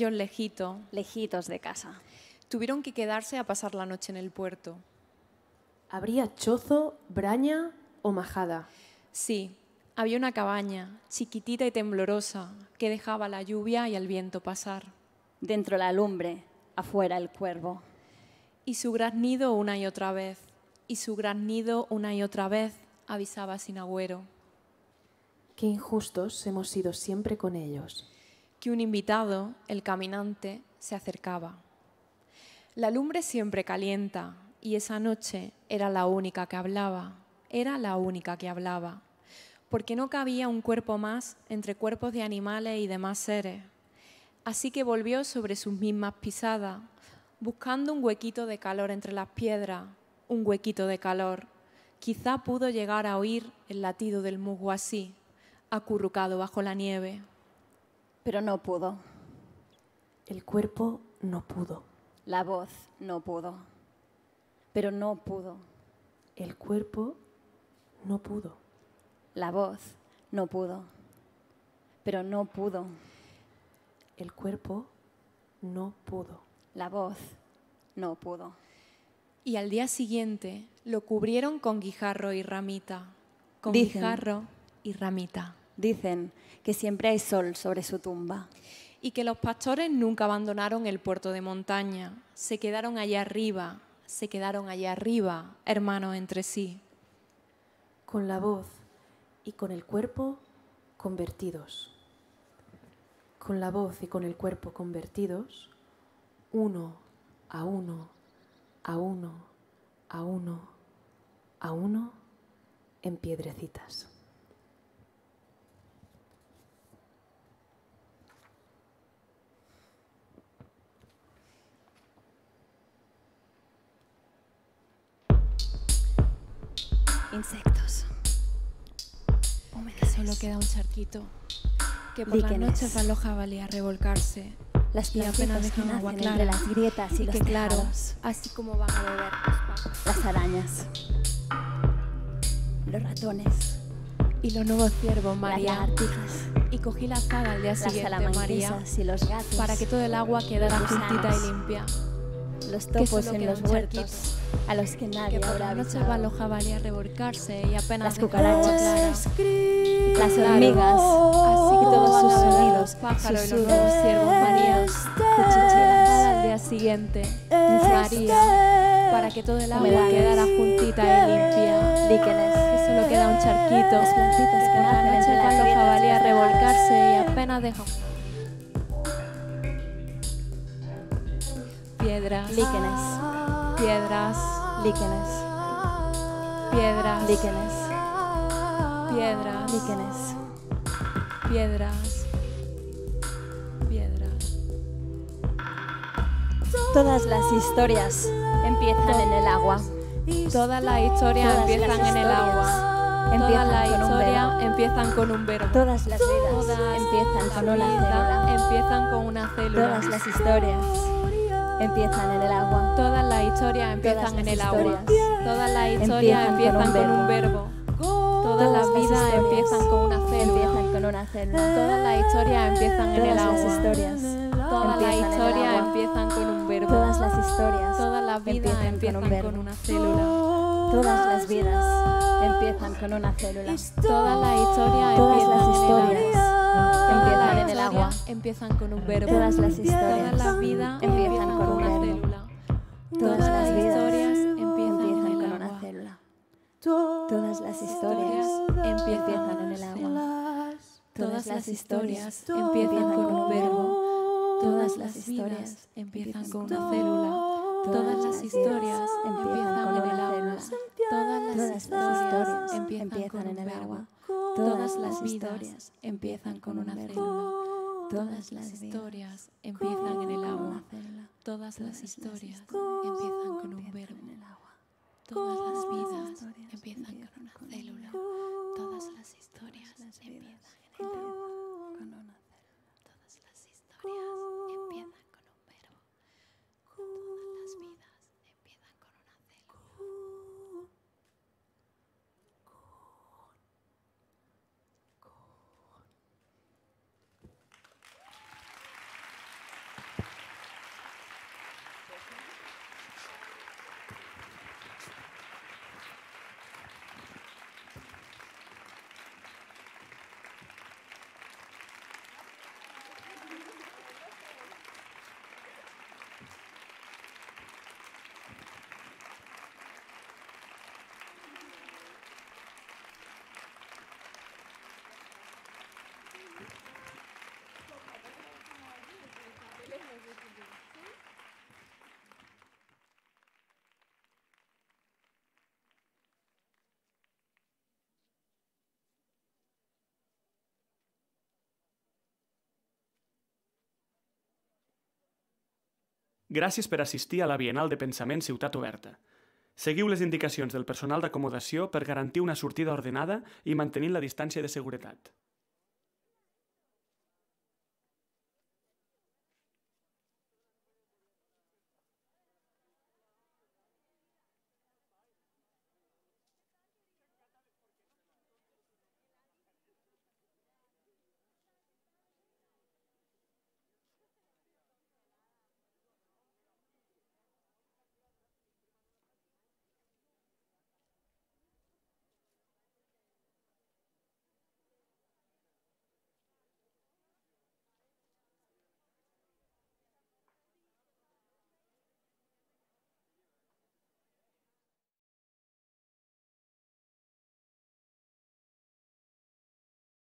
lejitos de casa, tuvieron que quedarse a pasar la noche en el puerto. ¿Habría chozo, braña o majada? Sí, había una cabaña, chiquitita y temblorosa, que dejaba la lluvia y el viento pasar. Dentro la lumbre, afuera el cuervo. Y su graznido una y otra vez, y su graznido una y otra vez, avisaba sin agüero. Qué injustos hemos sido siempre con ellos. Que un invitado, el caminante, se acercaba. La lumbre siempre calienta, y esa noche era la única que hablaba. Era la única que hablaba, porque no cabía un cuerpo más entre cuerpos de animales y demás seres. Así que volvió sobre sus mismas pisadas, buscando un huequito de calor entre las piedras, un huequito de calor. Quizá pudo llegar a oír el latido del musgo así, acurrucado bajo la nieve. Pero no pudo. El cuerpo no pudo. La voz no pudo. Pero no pudo. El cuerpo no pudo. La voz no pudo. Pero no pudo. El cuerpo no pudo. La voz no pudo. Y al día siguiente lo cubrieron con guijarro y ramita. Con Dicen. guijarro y ramita. Dicen que siempre hay sol sobre su tumba. Y que los pastores nunca abandonaron el puerto de montaña. Se quedaron allá arriba, hermanos entre sí. Con la voz y con el cuerpo convertidos. Con la voz y con el cuerpo convertidos, uno a uno, a uno, a uno, a uno, en piedrecitas. Insectos. Solo queda un charquito que por las Líquenes. noches va a los jabalíes a revolcarse. Las Y apenas plantitas que dejan agua nacen entre clara. las grietas y Y los que claro, tejados. así como van a beber los pájaros. Las arañas. Los ratones. Y los nuevos ciervos, Las María. lagartijas. Y cogí la azada al día Las siguiente, María, salamanquesas y los gatos. para que todo el agua quedara Los juntita gusanos. y limpia. Los que topos solo en queda los un huertos, a los que Que nadie por habrá la noche avisado. van los jabalíes a revolcarse y apenas Las dejan cucarachas. agua clara. Las Claro. hormigas. Así que y todos sus van a beber sonidos. los pájaros y los susurros, nuevos ciervos, María. cuchicheas. Al día siguiente, María, para que todo el agua Humedades. quedara juntita y limpia. Líquenes. Que solo queda un charquito. Las plantitas que Por la nacen noche entre las van los grietas jabalíes a y los revolcarse y apenas dejan piedras, Líquenes. piedras, Líquenes. piedras, Líquenes. piedras, Líquenes. piedras, piedras. Todas las historias empiezan en el agua. Todas las historias Todas empiezan las en el historias agua. Todas empiezan las con un historias verbo. empiezan con un verbo. Todas las vidas Todas empiezan con las una vidas célula. empiezan con una célula. Todas las historias empiezan en el agua. Todas las historias empiezan Todas en las el agua. historias Todas las historias empiezan con un verbo. Todas las vidas historias empiezan con una célula. Empiezan con una célula. Todas las historias empiezan en el Todas las agua. historias Todas las empiezan en el historias agua. empiezan con un verbo. Todas las historias Todas las vidas empiezan empiezan con un verbo. con una célula. Todas las vidas empiezan con una célula. Todas las historias Todas las empiezan historias en empiezan en el agua. empiezan con un verbo. Todas las Todas historias las vidas empiezan con un una verbo. célula. Todas las vidas historias empiezan empiezan en con el una agua. célula. Todas las historias empiezan en el agua. Todas las historias empiezan con un verbo. Todas las historias empiezan con una célula. Todas las historias empiezan en el agua. Todas las historias empiezan en el agua. Todas las vidas empiezan con una célula. Todas las historias empiezan en el agua. Todas las historias empiezan con un verbo. Todas las vidas empiezan con una célula. Todas las historias empiezan en con una célula. Todas las historias empiezan con un verbo. Todas las vidas empiezan con una célula. Gràcies per assistir a la Bienal de Pensament Ciutat Oberta. Seguiu les indicacions del personal d'acomodació per garantir una sortida ordenada i mantenint la distància de seguretat.